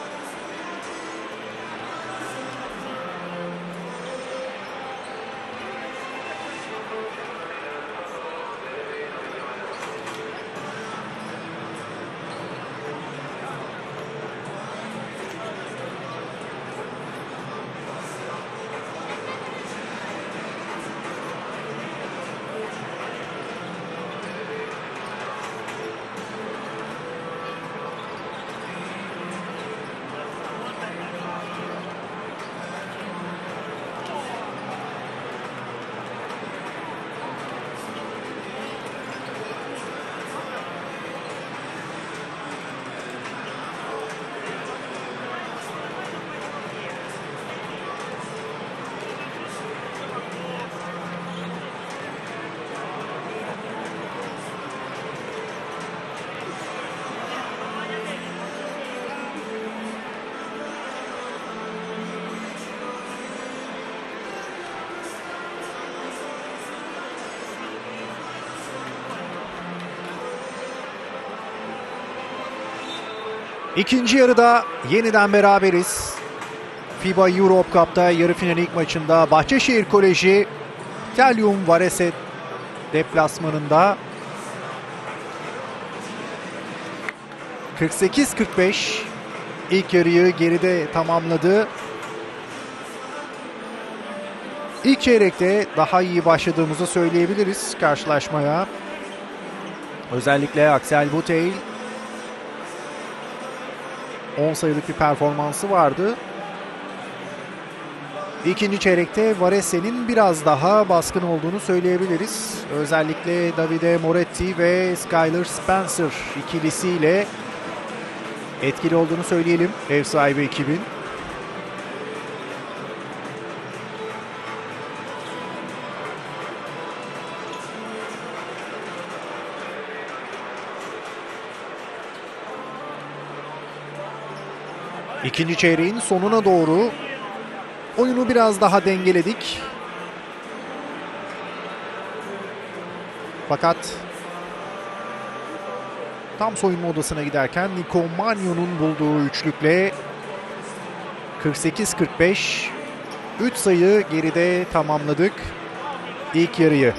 İkinci yarıda yeniden beraberiz. FIBA Europe Cup'ta yarı final ilk maçında Bahçeşehir Koleji Telium Varese deplasmanında kırk sekiz kırk beş ilk yarıyı geride tamamladı. İlk çeyrekte daha iyi başladığımızı söyleyebiliriz karşılaşmaya. Özellikle Axel Butel on sayılık bir performansı vardı. İkinci çeyrekte Varese'nin biraz daha baskın olduğunu söyleyebiliriz. Özellikle Davide Moretti ve Skylar Spencer ikilisiyle etkili olduğunu söyleyelim ev sahibi ekibin. İkinci çeyreğin sonuna doğru oyunu biraz daha dengeledik. Fakat tam soyunma odasına giderken Nico Magnon'un bulduğu üçlükle kırk sekiz kırk beş üç sayı geride tamamladık ilk yarıyı.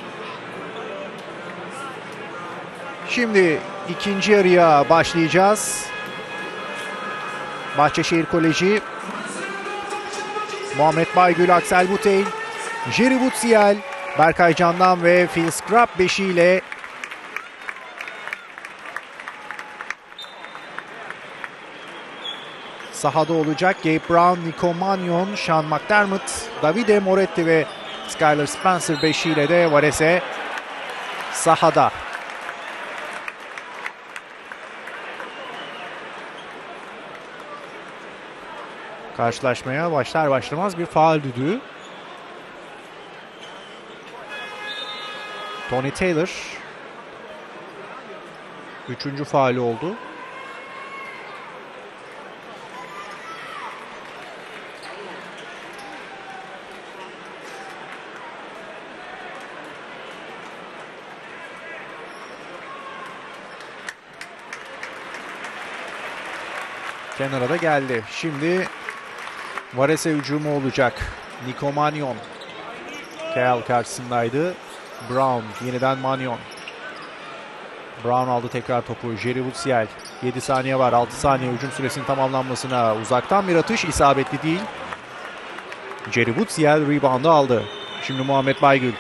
Şimdi ikinci yarıya başlayacağız. Bahçeşehir Koleji, Muhammed Baygül, Axel Butel, Jerry Butsiel, Berkay Candan ve Phil Scrap beşiyle sahada olacak. Gabe Brown, Nico Magnon, Sean McDermott, Davide Moretti ve Skylar Spencer beşiyle de Varese sahada. Karşılaşmaya başlar başlamaz bir faul düdüğü. Tony Taylor üçüncü faulü oldu. Kenara da geldi. Şimdi Varese hücumu olacak. Nico Magnon. Kel karşısındaydı. Brown. Yeniden Magnon. Brown aldı tekrar topu. Jerry Butsiel. yedi saniye var. altı saniye hücum süresinin tamamlanmasına. Uzaktan bir atış. İsabetli değil. Jerry Butsiel reboundu aldı. Şimdi Muhammed Baygül.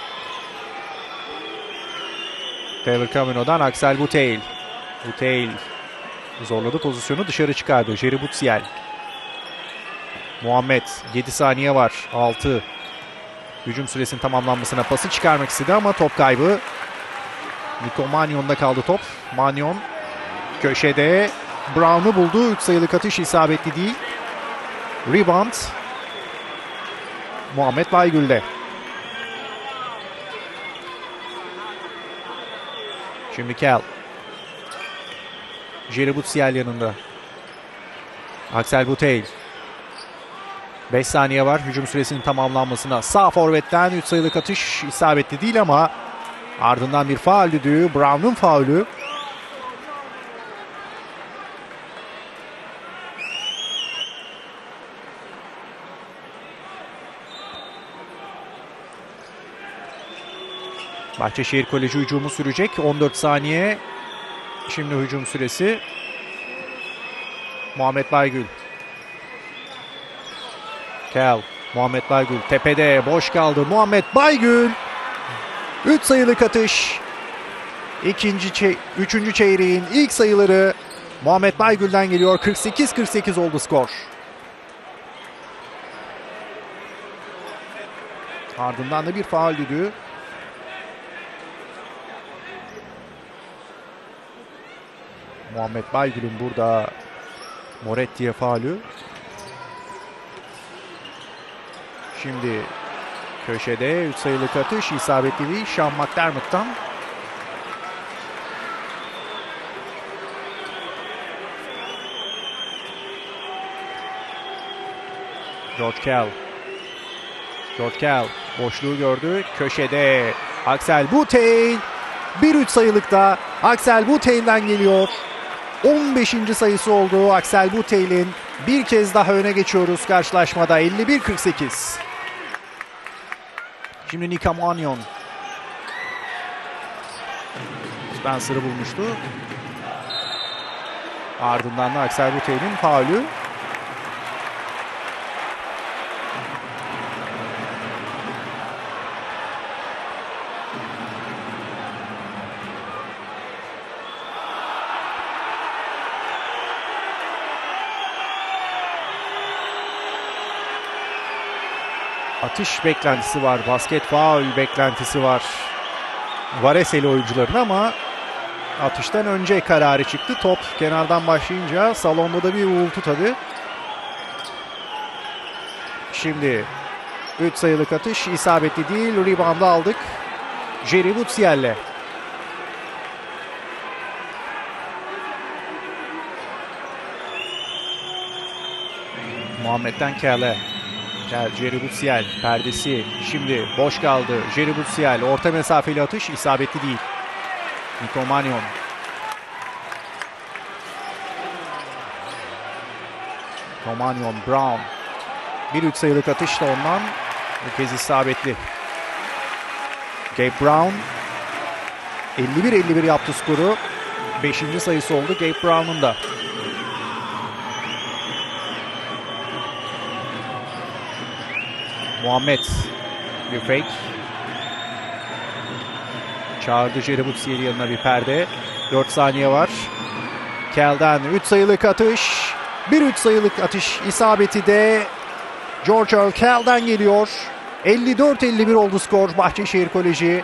Taylor Camino'dan Axel Butel. Butel zorladı pozisyonu. Dışarı çıkardı. Jerry Butsiel. Muhammed. yedi saniye var. altı. Hücum süresinin tamamlanmasına pası çıkarmak istedi ama top kaybı. Nico Magnon'da kaldı top. Magnon köşede Brown'u buldu. üç sayılık atış isabetli değil. Rebound Muhammed Baygül'de. Şimdi Kel. Jerry Butsiel yanında. Axel Butel. beş saniye var hücum süresinin tamamlanmasına. Sağ forvetten üç sayılık atış isabetli değil ama ardından bir faul düdüğü. Brown'un faulü. Bahçeşehir Koleji hücumu sürecek. on dört saniye. Şimdi hücum süresi. Muhammed Baygül. Kel. Muhammed Baygül tepede. Boş kaldı. Muhammed Baygül. üç sayılık atış. İkinci çey üçüncü çeyreğin ilk sayıları Muhammed Baygül'den geliyor. kırk sekiz kırk sekiz oldu skor. Ardından da bir faul düdüğü. Muhammed Baygül'ün burada Moretti'ye faulü. Şimdi köşede üç sayılık atış isabetli değil. Sean McDermott'tan. George Kell. George Kell boşluğu gördü. Köşede Axel Buteyl. bir üç sayılıkta Axel Buteyl'den geliyor. on beşinci sayısı oldu Axel Buteyl'in. Bir kez daha öne geçiyoruz karşılaşmada. elli bir kırk sekiz. Şimdi Nika Manyon. Spencer'ı bulmuştu. Ardından da Axel Buteyl'in faulü. Atış beklentisi var. Basket faul beklentisi var. Vareseli oyuncuların ama atıştan önce kararı çıktı. Top kenardan başlayınca salonda da bir uğultu tabii. Şimdi üç sayılık atış isabetli değil. Rebound'ı aldık. Jerry Butsiel'le. Muhammed'den Kell'e. Kel, Jerry Butsiel perdesi. Şimdi boş kaldı. Jerry Butsiel orta mesafeli atış isabetli değil. Nico Manyon. Nico Manyon, Brown. Bir üç sayılık atış da ondan. Bu kez isabetli. Gabe Brown. elli bir elli bir yaptı skoru. beşinci sayısı oldu Gabe Brown'un da. Muhammed bir fake. Çağırdı Jerry Butsiel'i yanına bir perde. dört saniye var. Kell'den üç sayılık atış. bir üç sayılık atış isabeti de George Earl Kell'den geliyor. elli dört elli bir oldu skor. Bahçeşehir Koleji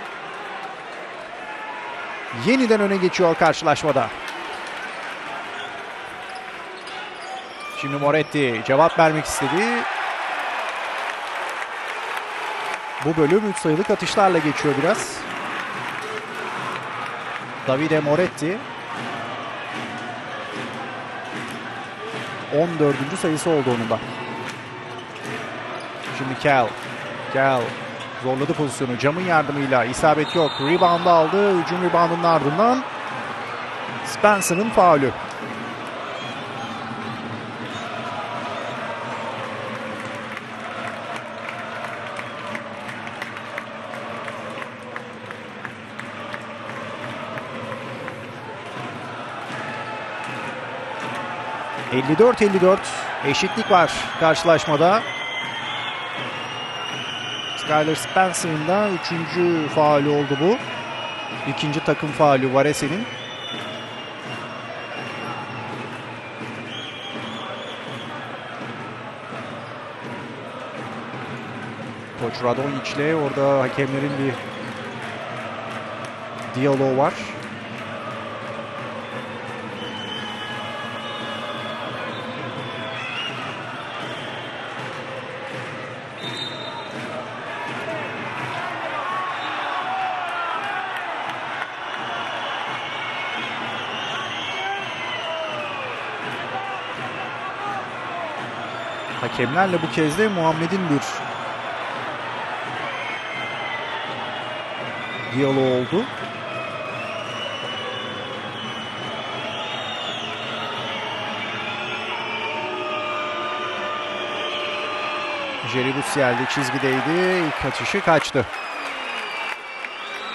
yeniden öne geçiyor karşılaşmada. Şimdi Moretti cevap vermek istedi. Bu bölüm üç sayılık atışlarla geçiyor biraz. Davide Moretti. on dördüncü sayısı oldu onun da. Şimdi Kell. Kell zorladı pozisyonu. Camın yardımıyla isabet yok. Rebound'ı aldı. Hücum rebound'ının ardından Spencer'ın faulü. elli dört elli dört eşitlik var karşılaşmada. Skyler Spencer'ın da üçüncü faulü oldu bu. İkinci takım faulü Varese'nin. Koç Radonjić'le orada hakemlerin bir diyaloğu var. Hakemlerle bu kez de Muhammed'in bir diyaloğu oldu. Jerry Butsiel de çizgideydi. İlk kaçışı kaçtı.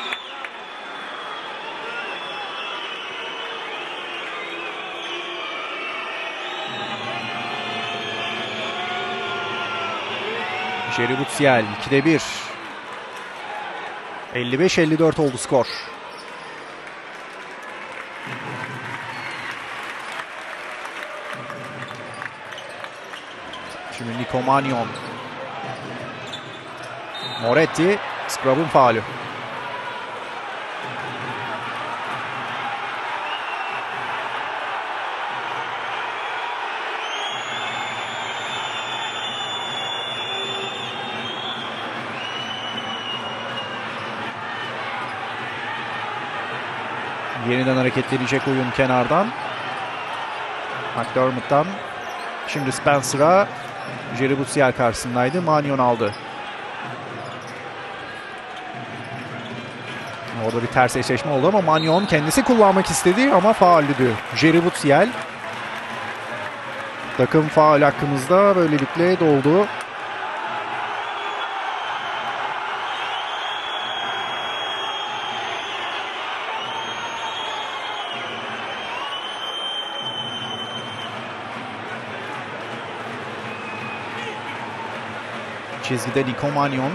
Jerry Butsiel ikide bir. elli beş elli dört oldu skor. Şimdi Nico Mannion. Moretti. Scrub'un faulü. Yeniden hareketlenecek oyun kenardan. McDermott'tan. Şimdi Spencer'a. Jerry Butsiel karşısındaydı. Mannion aldı. Orada bir ters eşleşme oldu ama Mannion kendisi kullanmak istedi ama fauldü. Jerry Butsiel. Takım faul hakkımızda böylelikle doldu. Çizgide Nico Mannion.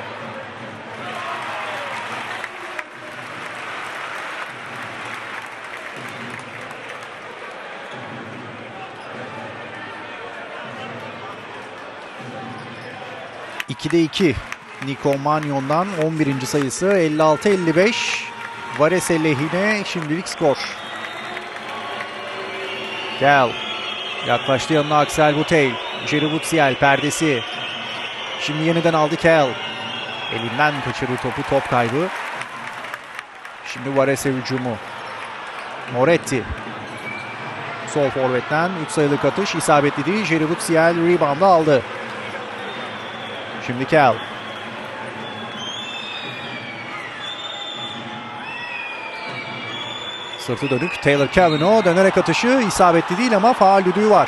ikide iki. Nico Mannion'dan on birinci sayısı elli altı elli beş. Varese lehine şimdilik skor. Gel. Yaklaştı yanına Axel Buteil. Jerry Butsiel perdesi. Şimdi yeniden aldı Kel. Elinden kaçırdı topu, top kaybı. Şimdi Varese hücumu. Moretti. Sol forvetten üç sayılık atış isabetli değil. Jerry Butsiel rebound'ı aldı. Şimdi Kel. Sırtı dönük Taylor Cavanaugh dönerek atışı isabetli değil ama faul düdüğü var.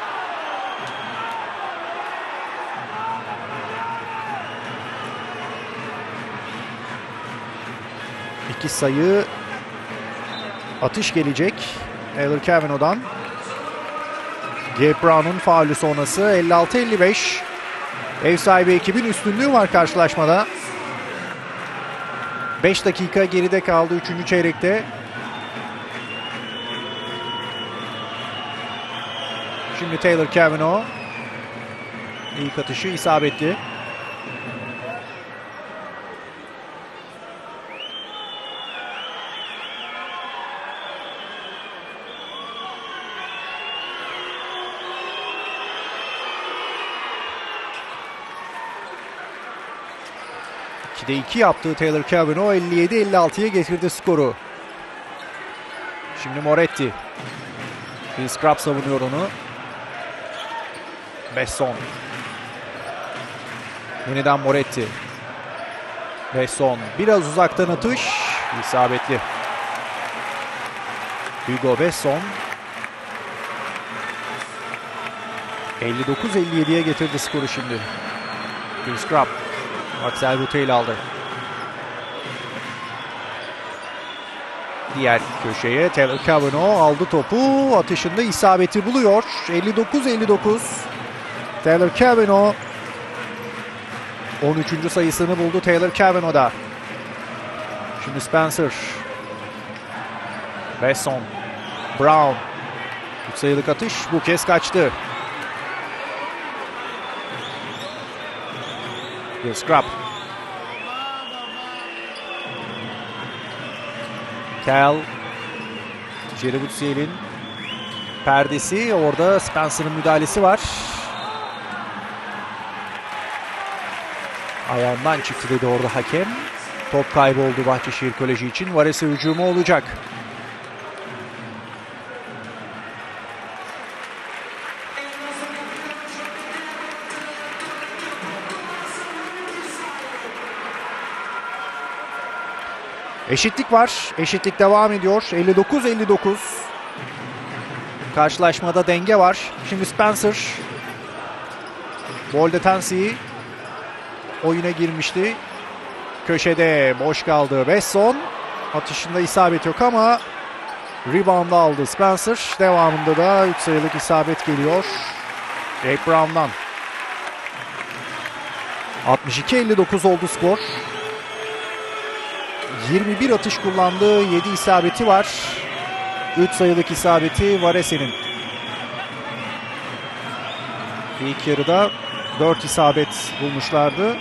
İki sayı atış gelecek Taylor Cavanaugh'dan. Gabe Brown'un faulü sonrası elli altı elli beş. Ev sahibi ekibin üstünlüğü var karşılaşmada. beş dakika geride kaldı üçüncü çeyrekte. Şimdi Taylor Cavanaugh. İlk atışı isabetli. ikide iki yaptığı Taylor Cavanaugh elli yedi elli altıya getirdi skoru. Şimdi Moretti. Bill Scrub savunuyor onu. Besson. Yeniden Moretti. Besson. Biraz uzaktan atış. İsabetli. Hugo Besson. elli dokuz elli yediye getirdi skoru şimdi. Bill Scrub. Axel Buteil aldı. Diğer köşeye Taylor Cavanaugh aldı topu. Atışında isabeti buluyor. elli dokuz elli dokuz. Taylor Cavanaugh on üçüncü sayısını buldu Taylor Cavanaugh'da. Şimdi Spencer. Besson. Brown. üç sayılık atış bu kez kaçtı. Bill Scrub. Kel. Jerry Butsiel'in perdesi. Orada Spencer'ın müdahalesi var. Ayağından çıktı dedi orada hakem. Top kayboldu Bahçeşehir Koleji için. Varese hücumu olacak. Eşitlik var. Eşitlik devam ediyor. elli dokuz elli dokuz. Karşılaşmada denge var. Şimdi Spencer. Boldetensi oyuna girmişti. Köşede boş kaldı Besson. Atışında isabet yok ama rebound aldı Spencer. Devamında da üç sayılık isabet geliyor Gabe Brown'dan. altmış iki elli dokuz oldu skor. yirmi bir atış kullandı. yedi isabeti var. üç sayılık isabeti Varese'nin. İlk yarıda dört isabet bulmuşlardı.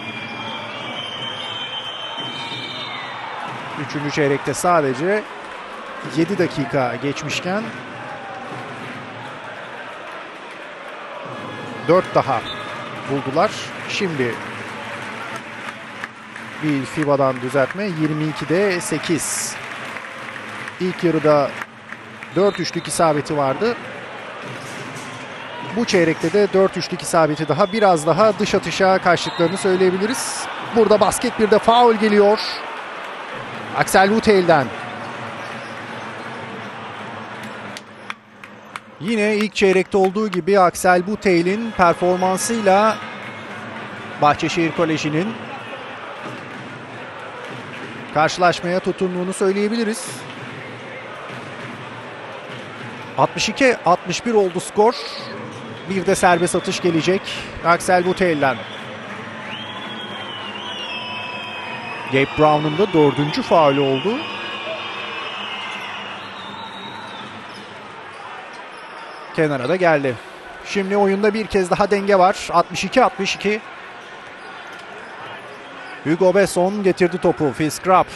Üçüncü çeyrekte sadece yedi dakika geçmişken dört daha buldular. Şimdi bir FIBA'dan düzeltme, yirmi ikide sekiz. İlk yarıda dört üçlük isabeti vardı. Bu çeyrekte de dört üçlük isabeti daha, biraz daha dış atışa kaçtıklarını söyleyebiliriz. Burada basket, bir de faul geliyor. Axel Wutale'den. Yine ilk çeyrekte olduğu gibi Axel Wutale'in performansıyla Bahçeşehir Koleji'nin karşılaşmaya tutunduğunu söyleyebiliriz. altmış iki altmış bir oldu skor. Bir de serbest atış gelecek Axel Wutale'den. Gabe Brown'un da dördüncü faulü oldu. Kenara da geldi. Şimdi oyunda bir kez daha denge var. altmış iki altmış iki. Hugo Besson getirdi topu. Phil Scrap.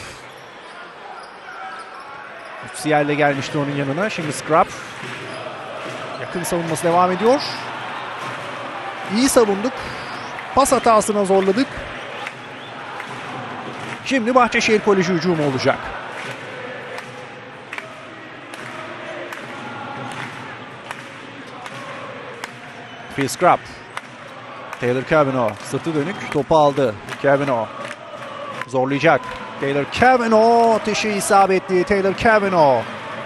Siyer'le gelmişti onun yanına. Şimdi Scrap. Yakın savunması devam ediyor. İyi savunduk. Pas hatasına zorladık. Şimdi Bahçeşehir Koleji hücumu olacak. Phil Scrap. Taylor Cavanaugh sırtı dönük topu aldı. Cavanaugh zorlayacak. Taylor Cavanaugh atışı isabetli. Taylor Cavanaugh.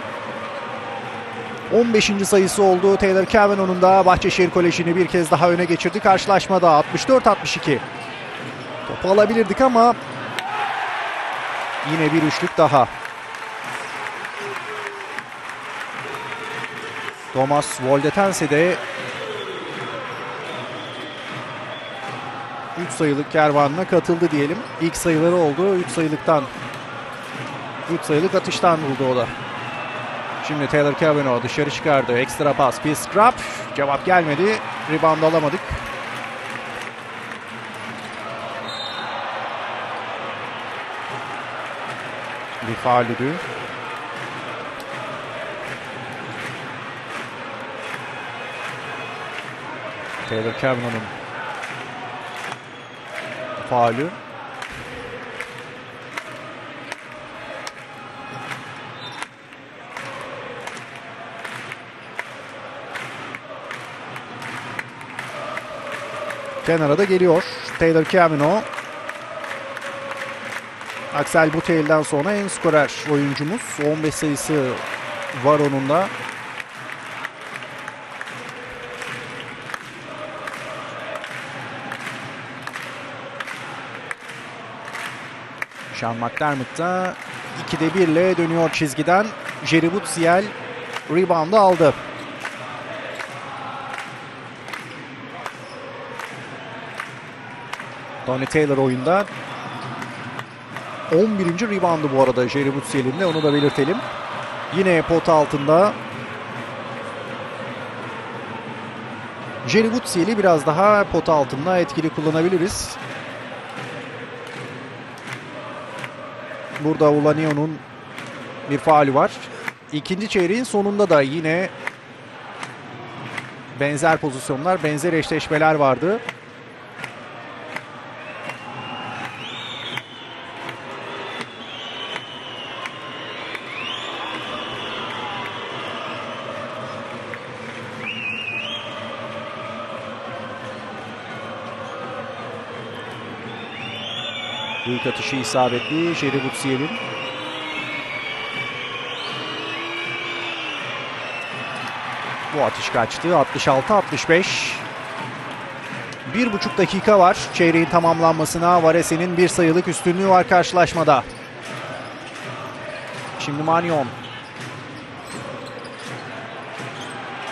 on beşinci sayısı oldu. Taylor Cavanaugh'un da Bahçeşehir Koleji'ni bir kez daha öne geçirdi karşılaşmada. altmış dört altmış iki. Topu alabilirdik ama yine bir üçlük daha. Thomas Woldetense de üç sayılık kervanına katıldı diyelim. İlk sayıları oldu. üç sayılıktan üç sayılık atıştan buldu o da. Şimdi Taylor Cavanaugh dışarı çıkardı. Ekstra pas. Phil Scrap. Cevap gelmedi. Rebound alamadık. Bir fauldü. Taylor Cavanaugh'un faulü. Kenara da geliyor Taylor Cavanaugh. Axel Wutale'den sonra en skorer oyuncumuz. on beş sayısı var onun da. Sean McDermott da ikide bir ile dönüyor çizgiden. Jerry Woodsiyel reboundu aldı. Donnie Taylor oyunda. on birinci reboundu bu arada Jerry Woodsiyel'in de, onu da belirtelim. Yine pot altında. Jerry Woodsiyel'i biraz daha pot altında etkili kullanabiliriz. Burada Ulanio'nun bir faulü var. İkinci çeyreğin sonunda da yine benzer pozisyonlar, benzer eşleşmeler vardı. Büyük atışı isabetli Jerry Woodsiyel'in. Bu atış kaçtı. altmış altı altmış beş. Bir buçuk dakika var çeyreğin tamamlanmasına. Varese'nin bir sayılık üstünlüğü var karşılaşmada. Şimdi Manyon.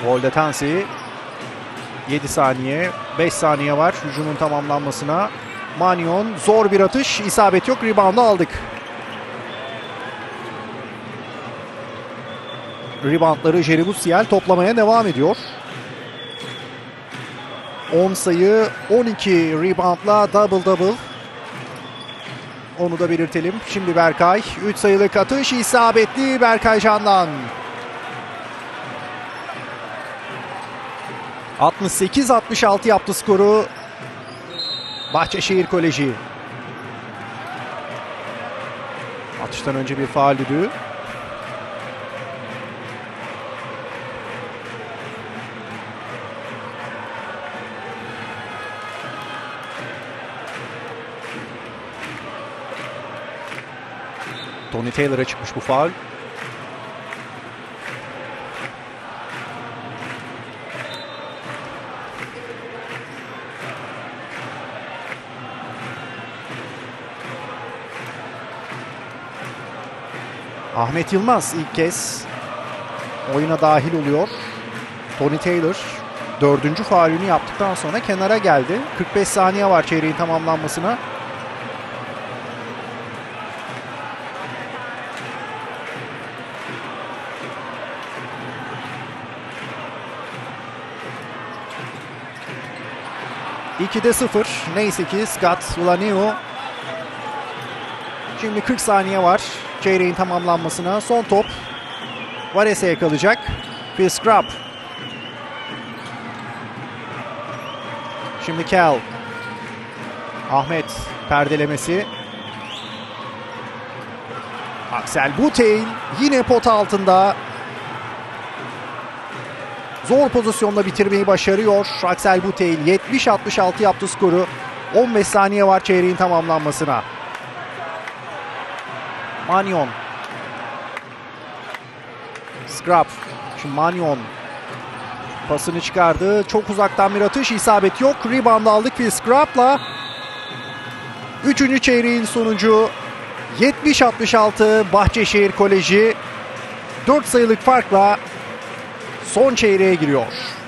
Woldetense. yedi saniye. beş saniye var hücumun tamamlanmasına. Manyon zor bir atış. İsabet yok. Rebound'u aldık. Reboundları Jerry Bussiel toplamaya devam ediyor. on sayı, on iki reboundla double double. Onu da belirtelim. Şimdi Berkay. üç sayılık atış isabetli Berkay Can'dan. altmış sekiz altmış altı yaptı skoru Bahçeşehir Koleji. Atıştan önce bir faul düdüğü. Tony Taylor'a çıkmış bu faul. Ahmet Yılmaz ilk kez oyuna dahil oluyor. Tony Taylor dördüncü faulünü yaptıktan sonra kenara geldi. kırk beş saniye var çeyreğin tamamlanmasına. ikide sıfır. Neyse ki Scott Ulaneo. Şimdi kırk saniye var çeyreğin tamamlanmasına. Son top Vares'e kalacak. Phil Scrub. Şimdi Cal. Ahmet perdelemesi. Axel Buteil yine pota altında. Zor pozisyonda bitirmeyi başarıyor. Axel Buteil yetmiş altmış altı yaptı skoru. on beş saniye var çeyreğin tamamlanmasına. Manyon. Scrub. Şimdi Manyon pasını çıkardı. Çok uzaktan bir atış. İsabet yok. Rebound aldık Phil Scrub'la. Üçüncü çeyreğin sonucu yetmiş altmış altı Bahçeşehir Koleji dört sayılık farkla son çeyreğe giriyor.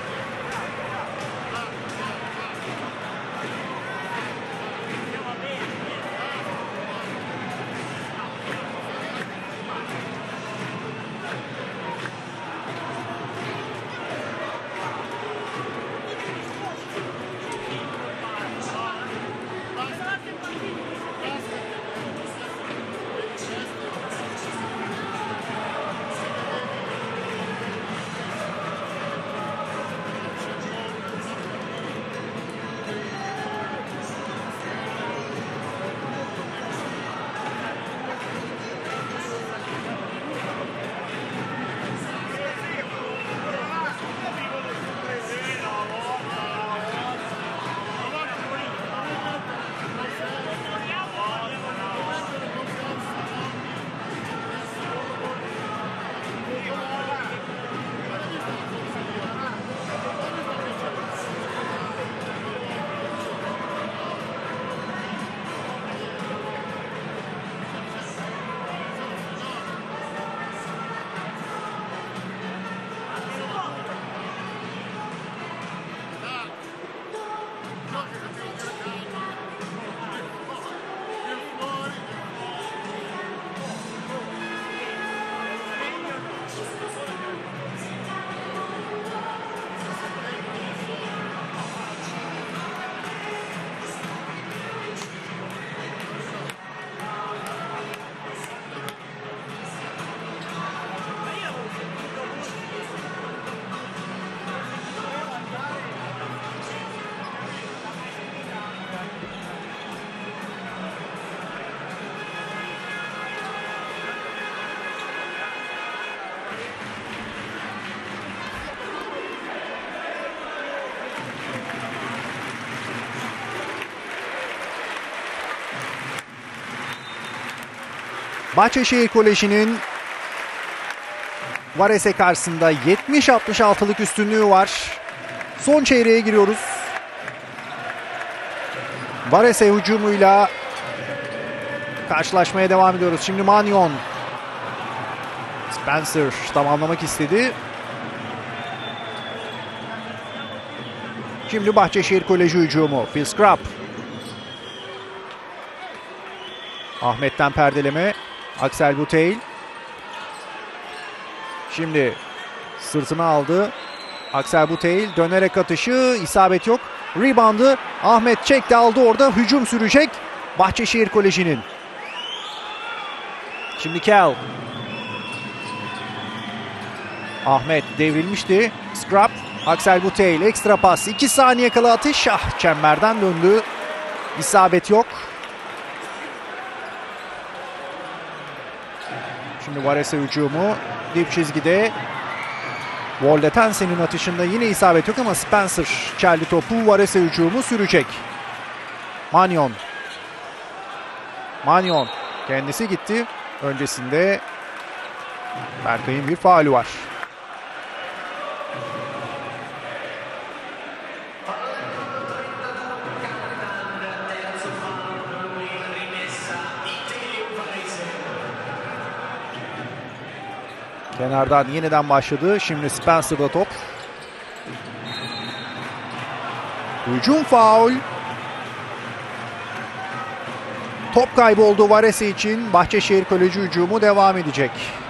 Bahçeşehir Koleji'nin Vares'e karşısında yetmiş altmış altılık üstünlüğü var. Son çeyreğe giriyoruz. Vares'e hücumuyla karşılaşmaya devam ediyoruz. Şimdi Manyon. Spencer tamamlamak istedi. Şimdi Bahçeşehir Koleji hücumu. Phil Scrub. Ahmet'ten perdeleme. Axel Buteyl. Şimdi sırtına aldı. Axel Buteyl dönerek atışı, isabet yok. Reboundı Ahmet çekti, aldı, orada hücum sürecek Bahçeşehir Koleji'nin. Şimdi Kel. Ahmet devrilmişti. Scrap. Axel Buteyl ekstra pas. iki saniye kala atış. Ah, çemberden döndü. İsabet yok. Şimdi Varese hücumu. Dip çizgide. Voldetense'nin atışında yine isabet yok ama Spencer çeldi topu. Varese hücumu sürecek. Manyon. Manyon kendisi gitti. Öncesinde Berkay'ın bir faulü var. Kenardan yeniden başladı. Şimdi Spencer'da top. Hücum faul. Top kaybı oldu Varese için. Bahçeşehir Koleji hücumu devam edecek.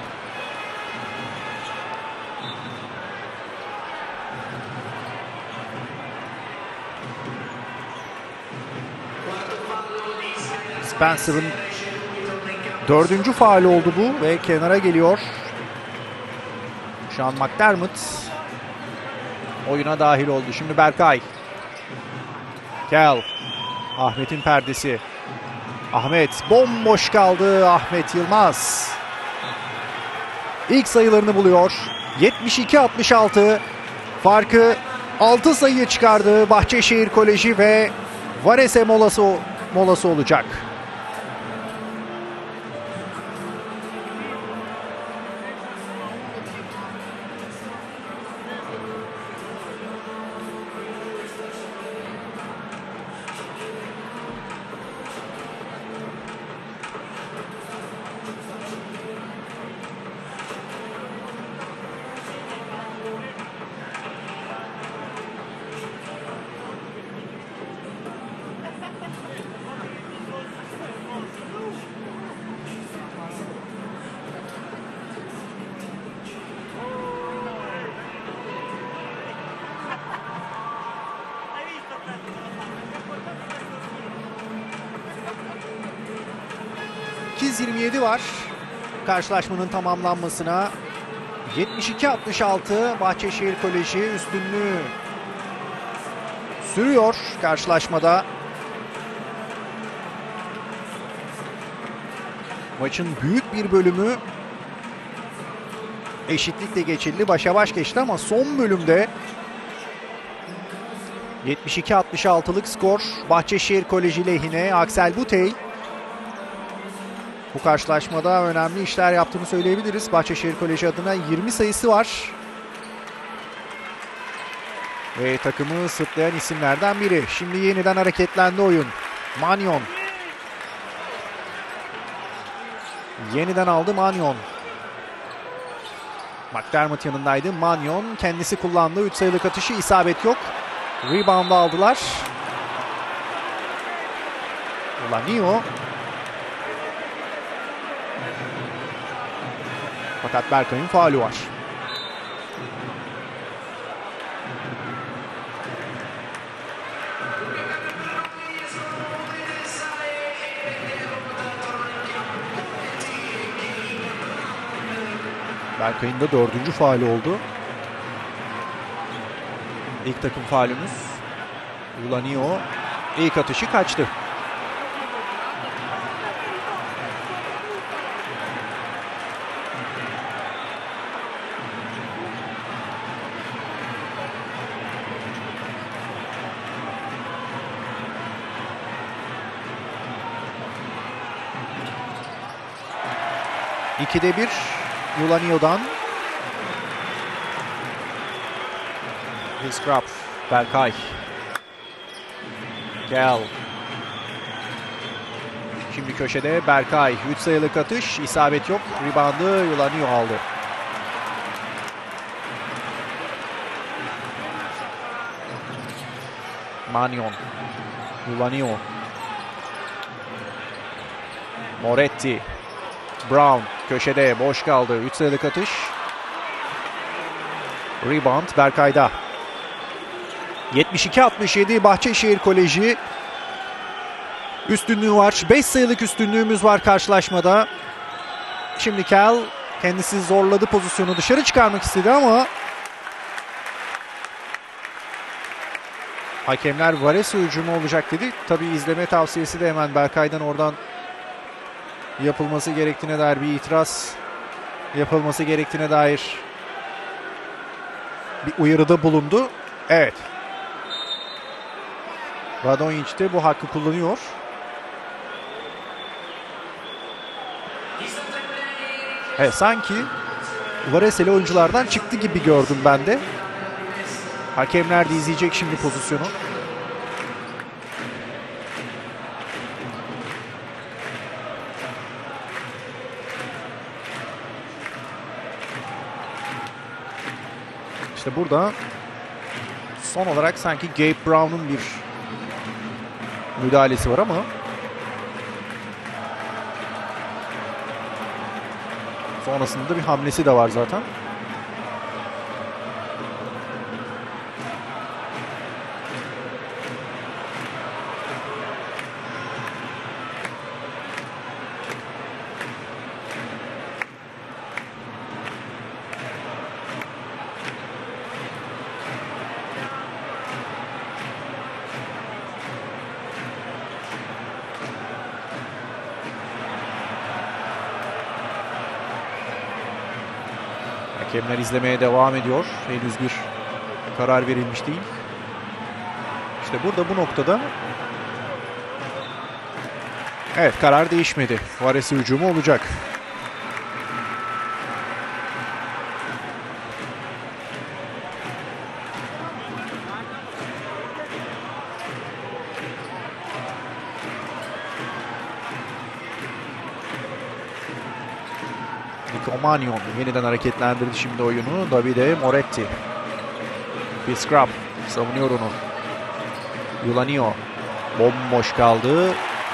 Spencer'ın dördüncü faulü oldu bu ve kenara geliyor. Sean McDermott oyuna dahil oldu. Şimdi Berkay. Kel. Ahmet'in perdesi. Ahmet bomboş kaldı. Ahmet Yılmaz. İlk sayılarını buluyor. yetmiş iki altmış altı. Farkı altı sayıya çıkardı Bahçeşehir Koleji ve Varese molası, molası olacak. sekiz yirmi yedi var karşılaşmanın tamamlanmasına. yetmiş iki altmış altı Bahçeşehir Koleji üstünlüğü sürüyor karşılaşmada. Maçın büyük bir bölümü eşitlikle geçildi. Başa baş geçti ama son bölümde yetmiş iki altmış altılık skor Bahçeşehir Koleji lehine. Axel Buteyl bu karşılaşmada önemli işler yaptığını söyleyebiliriz. Bahçeşehir Koleji adına yirmi sayısı var. Ve takımı sırtlayan isimlerden biri. Şimdi yeniden hareketlendi oyun. Manyon. Yeniden aldı Manyon. McDermott yanındaydı. Manyon kendisi kullandı. üç sayılık atışı, isabet yok. Rebound'u aldılar. Ulanio. Fakat Berkay'ın faulü var. Berkay'ın da dördüncü faulü oldu. İlk takım faulümüz. Ulanio ilk atışı kaçtı. ikide bir Ulanio'dan. Scrap. Berkay. Gel. Şimdi köşede Berkay. üç sayılık atış. İsabet yok. Rebound'ı Ulanio aldı. Manyon. Ulanio. Moretti. Brown köşede boş kaldı. üç sayılık atış. Rebound Berkay'da. yetmiş iki altmış yedi Bahçeşehir Koleji üstünlüğü var. beş sayılık üstünlüğümüz var karşılaşmada. Şimdi Kel kendisi zorladı, pozisyonu dışarı çıkarmak istedi ama hakemler Varese hücumu olacak dedi. Tabii izleme tavsiyesi de hemen Berkay'dan oradan yapılması gerektiğine dair bir itiraz yapılması gerektiğine dair bir uyarıda bulundu. Evet. Radonjic de bu hakkı kullanıyor. Evet, sanki Vareseli oyunculardan çıktı gibi gördüm ben de. Hakemler de izleyecek şimdi pozisyonu. İşte burada son olarak sanki Gabe Brown'un bir müdahalesi var ama sonrasında da bir hamlesi de var zaten. Hakemler izlemeye devam ediyor. Henüz bir karar verilmiş değil. İşte burada bu noktada evet, karar değişmedi. Varese hücumu olacak. Manyon yeniden hareketlendirdi şimdi oyunu. Davide Moretti. Bir scrap. Savunuyor onu. Yulanio. Bomboş kaldı.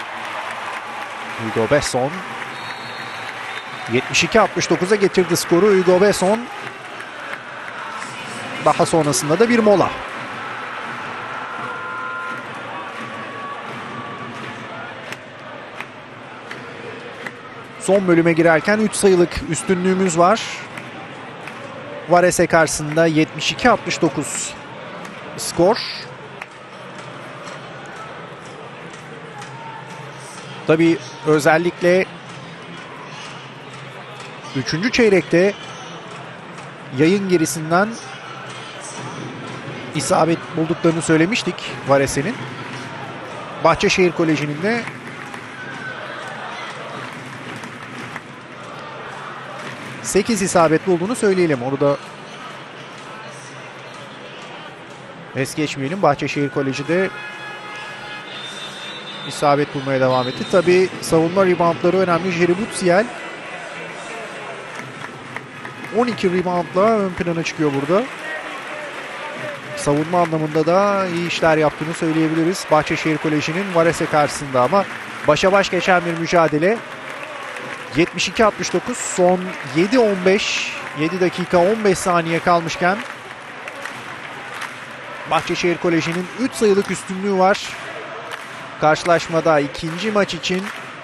Hugo Besson. yetmiş iki altmış dokuza getirdi skoru Hugo Besson. Daha sonrasında da bir mola. Son bölüme girerken üç sayılık üstünlüğümüz var. Varese karşısında yetmiş iki altmış dokuz skor. Tabii özellikle üçüncü çeyrekte yayın gerisinden isabet bulduklarını söylemiştik Varese'nin. Bahçeşehir Koleji'nin de sekiz isabetli olduğunu söyleyelim. Onu da es geçmeyelim. Bahçeşehir Koleji de isabet bulmaya devam etti. Tabii savunma reboundları önemli. Jerry Butsiel on iki reboundla ön plana çıkıyor burada. Savunma anlamında da iyi işler yaptığını söyleyebiliriz. Bahçeşehir Koleji'nin Varese karşısında ama başa baş geçen bir mücadele. yetmiş iki altmış dokuz, son yedi on beş, yedi dakika on beş saniye kalmışken Bahçeşehir Koleji'nin üç sayılık üstünlüğü var. Karşılaşmada ikinci maç için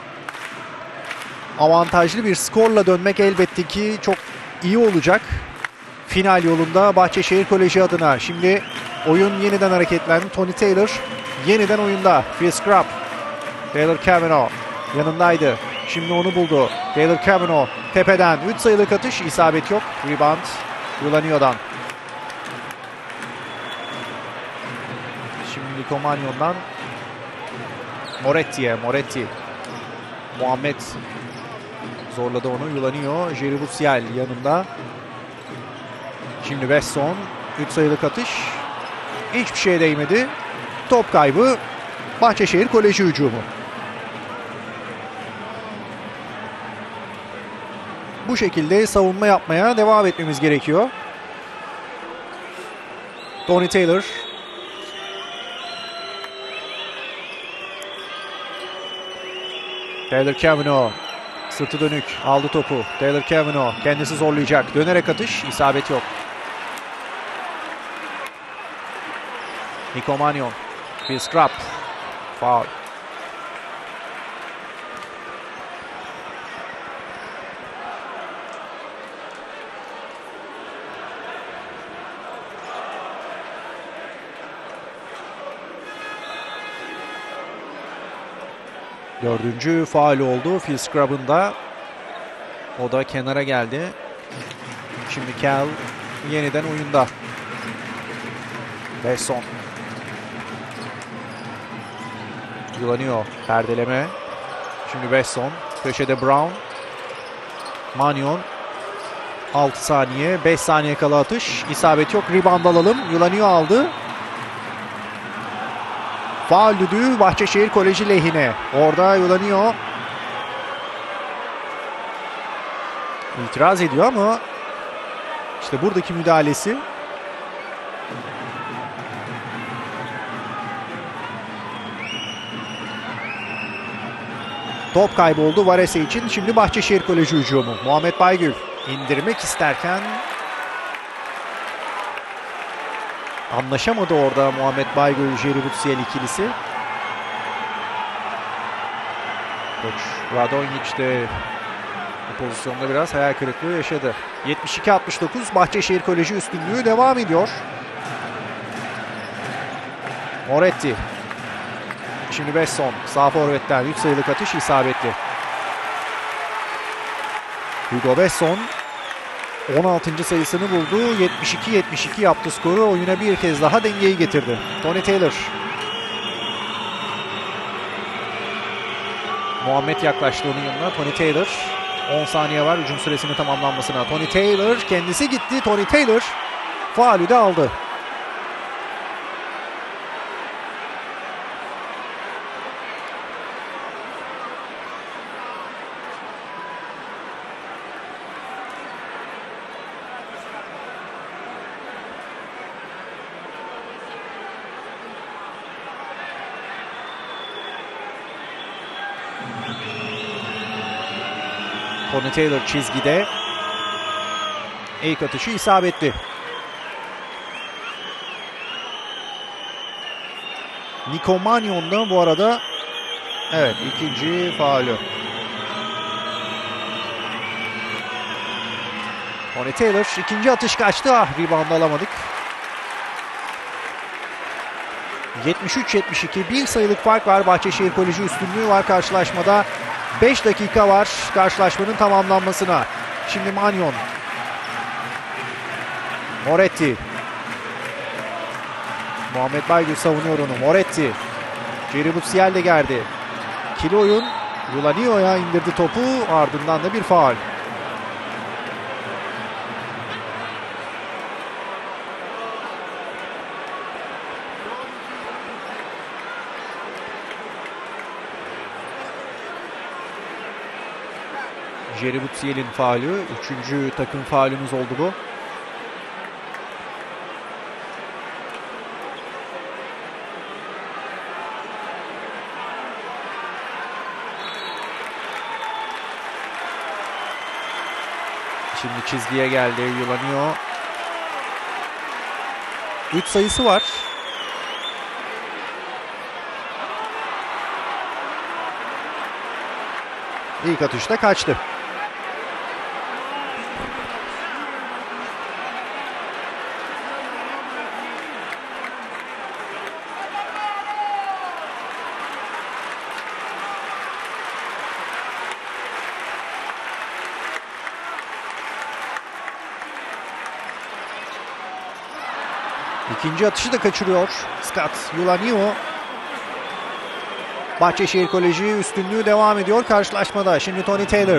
avantajlı bir skorla dönmek elbette ki çok iyi olacak. Final yolunda Bahçeşehir Koleji adına. Şimdi oyun yeniden hareketlendi. Tony Taylor yeniden oyunda. Free scrap. Taylor Cavanaugh yanındaydı. Şimdi onu buldu. Taylor Cavanaugh tepeden üç sayılık atış, isabet yok. Rebound Yulanio'dan. Şimdi Komanyon'dan Moretti'ye. Moretti. Muhammed zorladı onu. Yulanio. Jerry Butsiel yanında. Şimdi Besson. üç sayılık atış. Hiçbir şeye değmedi. Top kaybı. Bahçeşehir Koleji hücumu. Bu şekilde savunma yapmaya devam etmemiz gerekiyor. Tony Taylor. Taylor Cavanaugh sırtı dönük aldı topu. Taylor Cavanaugh kendisi zorlayacak. Dönerek atış, isabet yok. Nico Mannion, bir scrap, foul. Dördüncü faul oldu Phil Scrubb'ın da. O da kenara geldi. Şimdi Cal yeniden oyunda. Besson. Yulanıyor. Perdeleme. Şimdi Besson. Köşede Brown. Mannion. altı saniye. beş saniye kala atış. İsabet yok. Rebound alalım. Yulanıyor aldı. Faul düdüğü Bahçeşehir Koleji lehine. Orada Yulanıyor. İtiraz ediyor ama işte buradaki müdahalesi. Top kayboldu Varese için. Şimdi Bahçeşehir Koleji hücumu. Muhammed Baygül indirmek isterken anlaşamadı orada Muhammed Baygül, Jerry Butsiel ikilisi. Koç Radonjic de bu pozisyonda biraz hayal kırıklığı yaşadı. yetmiş iki altmış dokuz Bahçeşehir Koleji üstünlüğü devam ediyor. Moretti. Şimdi Besson sağ forvetten üç sayılık atış isabetli. Hugo Besson on altıncı sayısını buldu. yetmiş iki yetmiş iki yaptı skoru. Oyuna bir kez daha dengeyi getirdi. Tony Taylor. Muhammed yaklaştı onun yanına. Tony Taylor. on saniye var hücum süresinin tamamlanmasına. Tony Taylor kendisi gitti. Tony Taylor faulü de aldı. Tony Taylor çizgide. İlk atışı isabetli. Nico Mannion da bu arada evet ikinci faulü. Tony Taylor ikinci atış kaçtı. Ah, rebound alamadık. yetmiş üç yetmiş iki bir sayılık fark var. Bahçeşehir Koleji üstünlüğü var karşılaşmada. beş dakika var karşılaşmanın tamamlanmasına. Şimdi Mannion. Moretti. Muhammed Baygül savunuyor onu. Moretti. Jerry Butsiel de geldi. İkili oyun. Yulanio'ya indirdi topu. Ardından da bir faul. Jerry Butsiel'in faulü. Üçüncü takım faulümüz oldu bu. Şimdi çizgiye geldi. Yulanio. Üç sayısı var. İlk atışta kaçtı. İkinci atışı da kaçırıyor Scott Yulanio. Bahçeşehir Koleji üstünlüğü devam ediyor karşılaşmada. Şimdi Tony Taylor.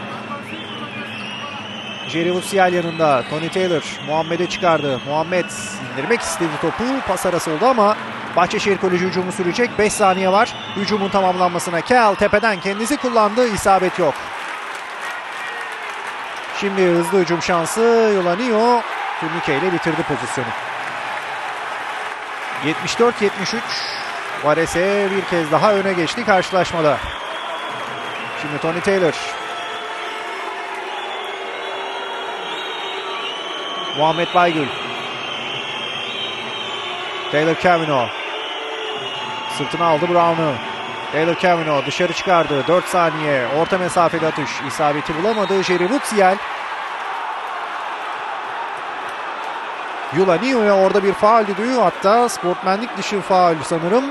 Jerry Butsiel yanında. Tony Taylor Muhammed'e çıkardı. Muhammed indirmek istedi topu. Pas arası oldu ama Bahçeşehir Koleji hücumu sürecek. beş saniye var hücumun tamamlanmasına. Kel tepeden kendisi kullandı. İsabet yok. Şimdi hızlı hücum şansı. Yulanio turnike ile bitirdi pozisyonu. yetmiş dört yetmiş üç. Varese bir kez daha öne geçti karşılaşmada. Şimdi Tony Taylor. Muhammed Baygül. Taylor Cavanaugh. Sırtına aldı Brown'u. Taylor Cavanaugh dışarı çıkardı. dört saniye. Orta mesafeli atış. İsabeti bulamadı. Jerry Woodsiyel. Yulanio'ya orada bir faul düdüğü, hatta sportmenlik dışı faul sanırım.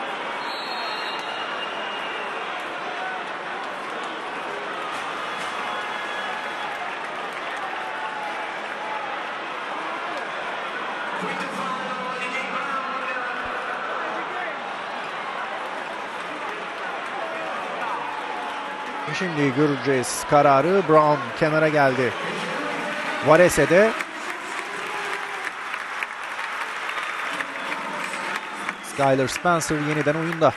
Şimdi göreceğiz kararı. Brown kenara geldi. Varese'de. Skylar Spencer yeniden oyunda.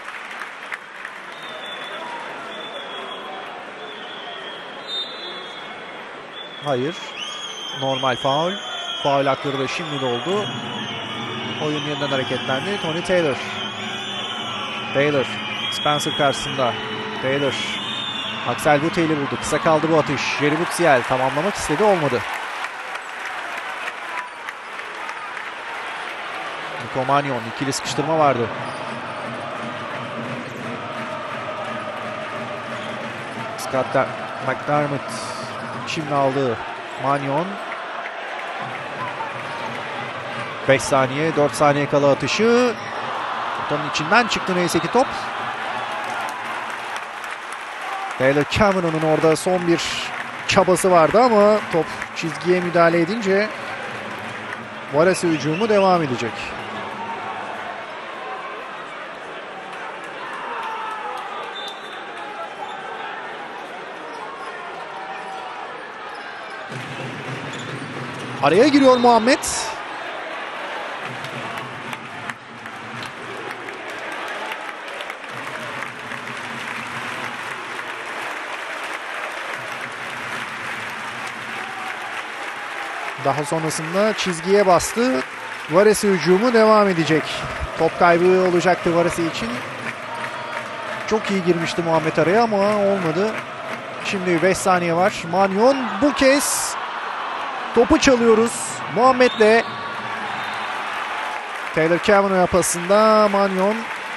Hayır. Normal faul. Faul hakları da şimdi doldu. Oyun yeniden hareketlendi. Tony Taylor. Taylor. Spencer karşısında. Taylor. Axel Bute'yi buldu. Kısa kaldı bu atış. Jerry Woodsiyel tamamlamak istedi. Olmadı. Nico Mannion. İkili sıkıştırma vardı. Scott McDermott şimdi aldı. Mannion. beş saniye, dört saniye kala atışı. Potanın içinden çıktı neyse ki top. Taylor Cameron'un orada son bir çabası vardı ama top çizgiye müdahale edince Varese hücumu devam edecek. Araya giriyor Muhammed. Daha sonrasında çizgiye bastı. Varese hücumu devam edecek. Top kaybı olacaktı Varese için. Çok iyi girmişti Muhammed araya ama olmadı. Şimdi beş saniye var. Mannion bu kez topu çalıyoruz. Muhammed'le Taylor Cavanaugh pasında Mannion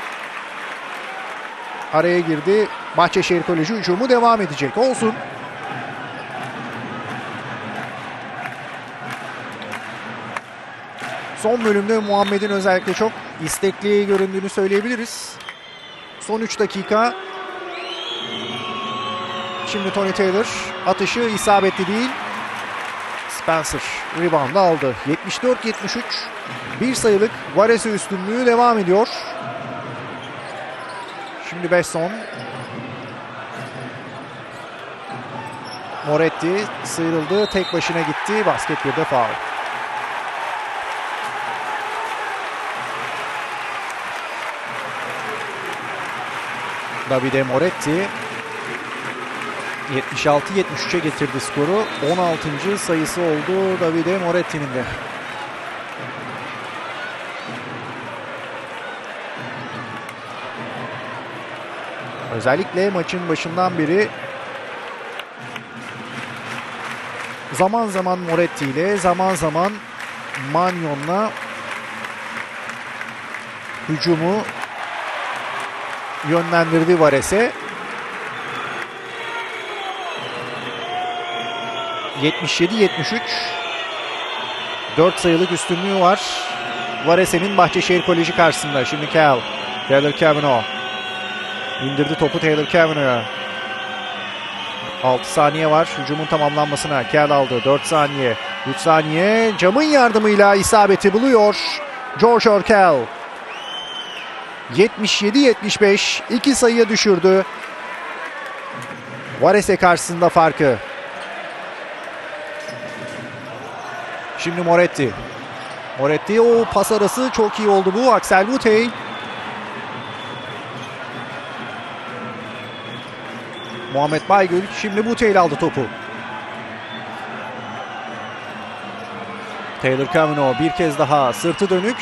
araya girdi. Bahçeşehir Koleji hücumu devam edecek. Olsun. Son bölümde Muhammed'in özellikle çok istekli göründüğünü söyleyebiliriz. Son üç dakika. Şimdi Tony Taylor atışı isabetli değil. Spencer rebound aldı. yetmiş dört yetmiş üç. Bir sayılık Varese üstünlüğü devam ediyor. Şimdi Besson. Moretti sıyrıldı. Tek başına gitti. Basket bir de faul. Davide Moretti yetmiş altı yetmiş üçe getirdi skoru. on altıncı sayısı oldu Davide Moretti'nin de. Özellikle maçın başından beri zaman zaman Moretti ile zaman zaman Mannion'la hücumu yönlendirdi Varese. yetmiş yedi yetmiş üç. dört sayılık üstünlüğü var Varese'nin Bahçeşehir Koleji karşısında. Şimdi Cal. Taylor Cavanaugh. İndirdi topu Taylor Cavanaugh'a. altı saniye var hücumun tamamlanmasına. Cal aldı. dört saniye. üç saniye. Camın yardımıyla isabeti buluyor George Orkel. yetmiş yedi yetmiş beş. iki sayıya düşürdü Varese karşısında farkı. Şimdi Moretti. Moretti o pas arası çok iyi oldu bu. Axel Butey. Muhammed Baygül. Şimdi Butey ile aldı topu. Taylor Cavanaugh bir kez daha sırtı dönük.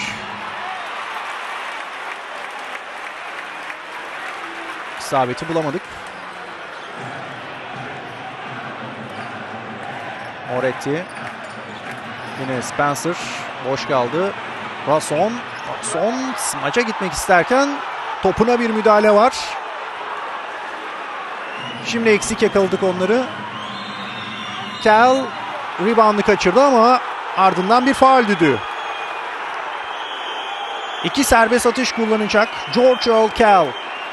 İsabeti bulamadık. Moretti. Yine Spencer. Boş kaldı. Rason. Rason maça gitmek isterken topuna bir müdahale var. Şimdi eksik yakaladık onları. Cal reboundu kaçırdı ama ardından bir faul düdüğü. İki serbest atış kullanacak George Earl Cal.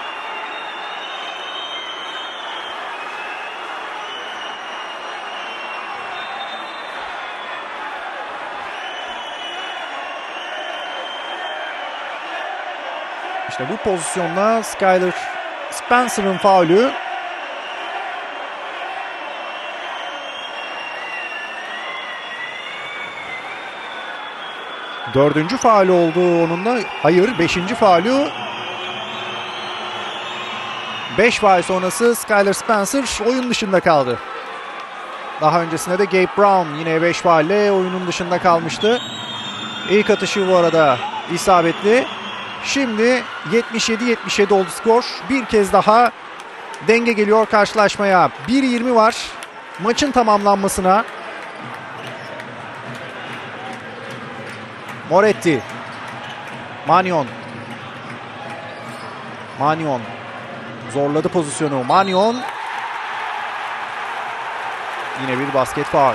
İşte bu pozisyonda Skylar Spencer'ın faulü. Dördüncü faulü oldu onun da. Hayır, beşinci faulü. Beş faul sonrası Skylar Spencer oyun dışında kaldı. Daha öncesinde de Gabe Brown yine beş faulle oyunun dışında kalmıştı. İlk atışı bu arada isabetli. Şimdi yetmiş yedi yetmiş yedi oldu skor. Bir kez daha denge geliyor karşılaşmaya. bir yirmi var maçın tamamlanmasına. Moretti. Mannion. Mannion. Zorladı pozisyonu. Mannion. Yine bir basket faul.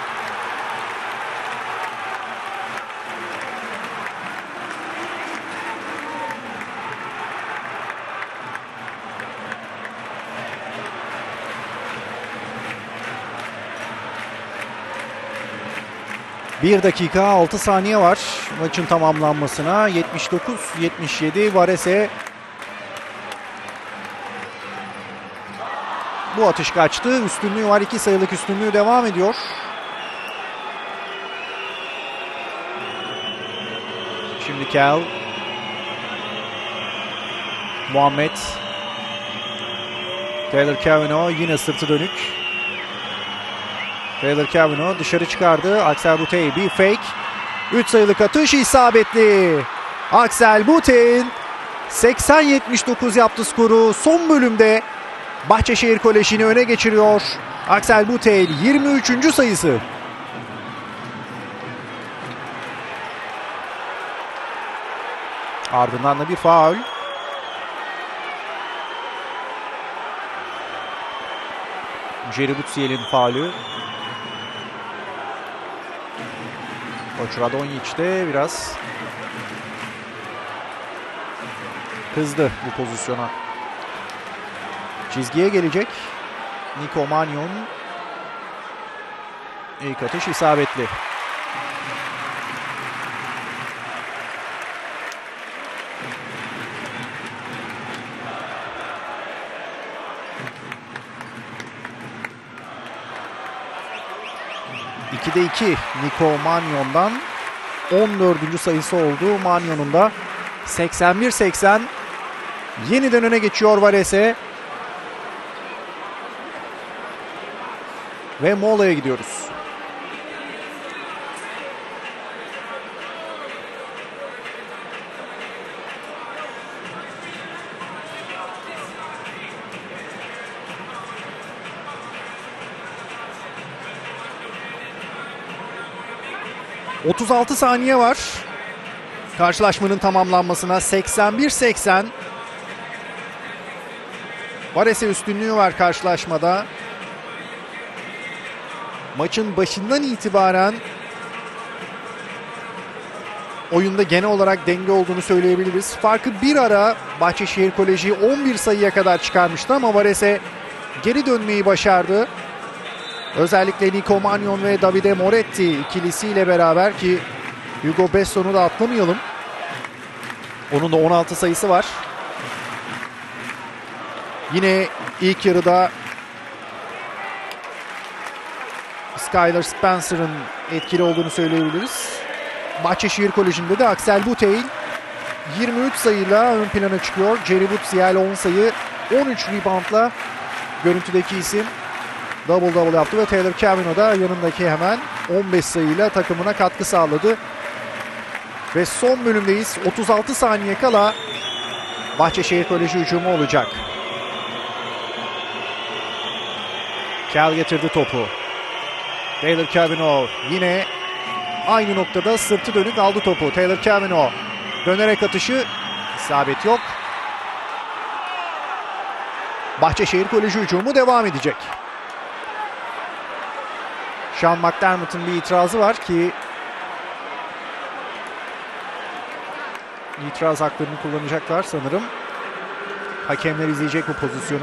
bir dakika altı saniye var maçın tamamlanmasına. yetmiş dokuz yetmiş yedi Varese. Bu atış kaçtı. Üstünlüğü var. iki sayılık üstünlüğü devam ediyor. Şimdi Cal. Muhammed. Taylor Cavanaugh yine sırtı dönük. Taylor Cavanaugh dışarı çıkardı. Axel Butey bir fake. üç sayılık atış isabetli. Axel Butey seksen yetmiş dokuz yaptı skoru. Son bölümde Bahçeşehir Koleji'ni öne geçiriyor. Axel Butey yirmi üçüncü sayısı. Ardından da bir faul. Jerry Butsiel'in faulü. Koç Radonjic de biraz kızdı bu pozisyona. Çizgiye gelecek. Niko Mannion. İlk atış isabetli. ikide iki Niko Mannion'dan on dördüncü sayısı oldu. Mannion'un da seksen bir seksen yeniden öne geçiyor Varese. Ve molaya gidiyoruz. otuz altı saniye var karşılaşmanın tamamlanmasına. seksen bir seksen. Varese üstünlüğü var karşılaşmada. Maçın başından itibaren oyunda genel olarak denge olduğunu söyleyebiliriz. Farkı bir ara Bahçeşehir Koleji on bir sayıya kadar çıkarmıştı ama Varese geri dönmeyi başardı. Özellikle Niko Mannion ve Davide Moretti ikilisiyle beraber, ki Hugo Besson'u da atlamayalım. Onun da on altı sayısı var. Yine ilk yarıda Skylar Spencer'ın etkili olduğunu söyleyebiliriz. Bahçeşehir Koleji'nde de Axel Butey yirmi üç sayıyla ön plana çıkıyor. Jerry Butsiel on sayı, on üç reboundla görüntüdeki isim. Double double yaptı ve Taylor Cavanaugh da yanındaki hemen on beş sayıyla takımına katkı sağladı. Ve son bölümdeyiz. otuz altı saniye kala Bahçeşehir Koleji hücumu olacak. Cal getirdi topu. Taylor Cavanaugh yine aynı noktada sırtı dönük aldı topu. Taylor Cavanaugh dönerek atışı, isabet yok. Bahçeşehir Koleji hücumu devam edecek. Sean McDermott'ın bir itirazı var ki itiraz haklarını kullanacaklar sanırım. Hakemler izleyecek bu pozisyonu.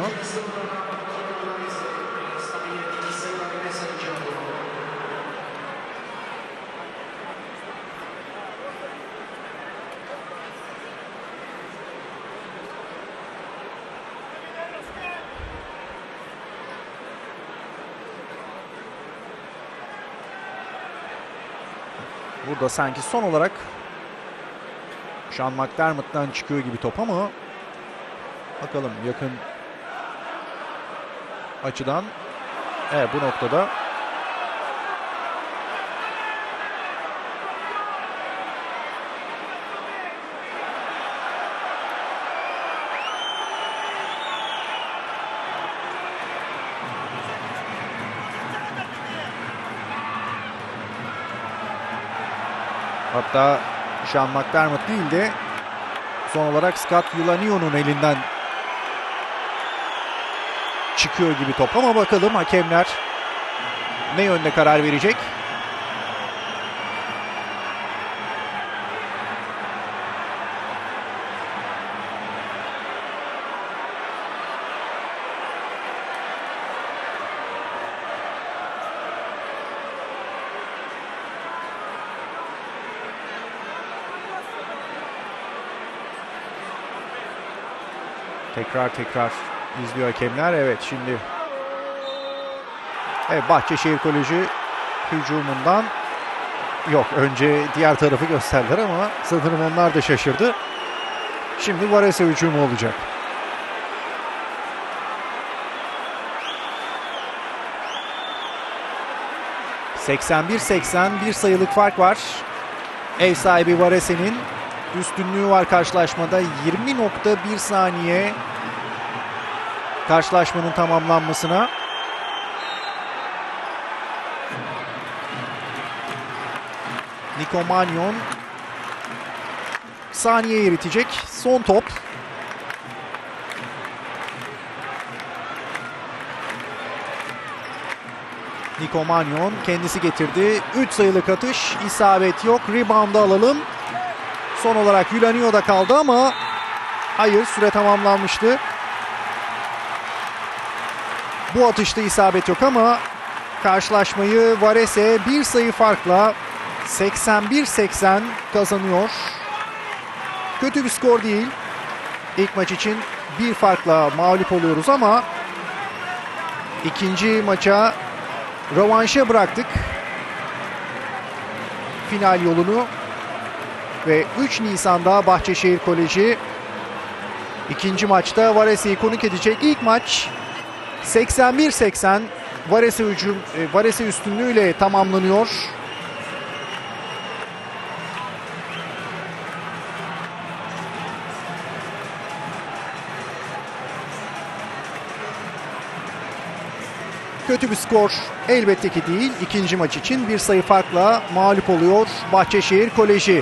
Burada sanki son olarak Sean McDermott'tan çıkıyor gibi top ama bakalım yakın açıdan. Evet, bu noktada hatta Sean McDermott değil de son olarak Scott Yulanio'nun elinden çıkıyor gibi top ama bakalım hakemler ne yönde karar verecek? Tekrar tekrar izliyor hakemler. Evet, şimdi evet, Bahçeşehir Koleji hücumundan yok, önce diğer tarafı gösterdiler ama sanırım onlar da şaşırdı. Şimdi Varese hücumu olacak. seksen bir seksen bir sayılık fark var. Ev sahibi Varese'nin üstünlüğü var karşılaşmada. yirmi nokta bir saniye karşılaşmanın tamamlanmasına. Nico Mannion saniye eritecek. Son top. Nico Mannion kendisi getirdi. üç sayılık atış. İsabet yok. Rebound'ı alalım. Son olarak Yulanio'da kaldı ama hayır, süre tamamlanmıştı. Bu atışta isabet yok ama karşılaşmayı Varese bir sayı farkla seksen bir seksen kazanıyor. Kötü bir skor değil. İlk maç için bir farkla mağlup oluyoruz ama ikinci maça rövanşa bıraktık final yolunu. Ve üç Nisan'da Bahçeşehir Koleji ikinci maçta Varese'yi konuk edecek. İlk maç seksen bir seksen Varese hücum Varese üstünlüğüyle tamamlanıyor. Kötü bir skor elbette ki değil. İkinci maç için bir sayı farkla mağlup oluyor Bahçeşehir Koleji.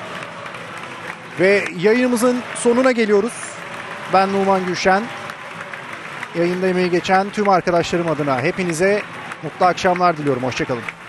Ve yayınımızın sonuna geliyoruz. Ben Numan Gülşen. Yayında emeği geçen tüm arkadaşlarım adına hepinize mutlu akşamlar diliyorum. Hoşça kalın.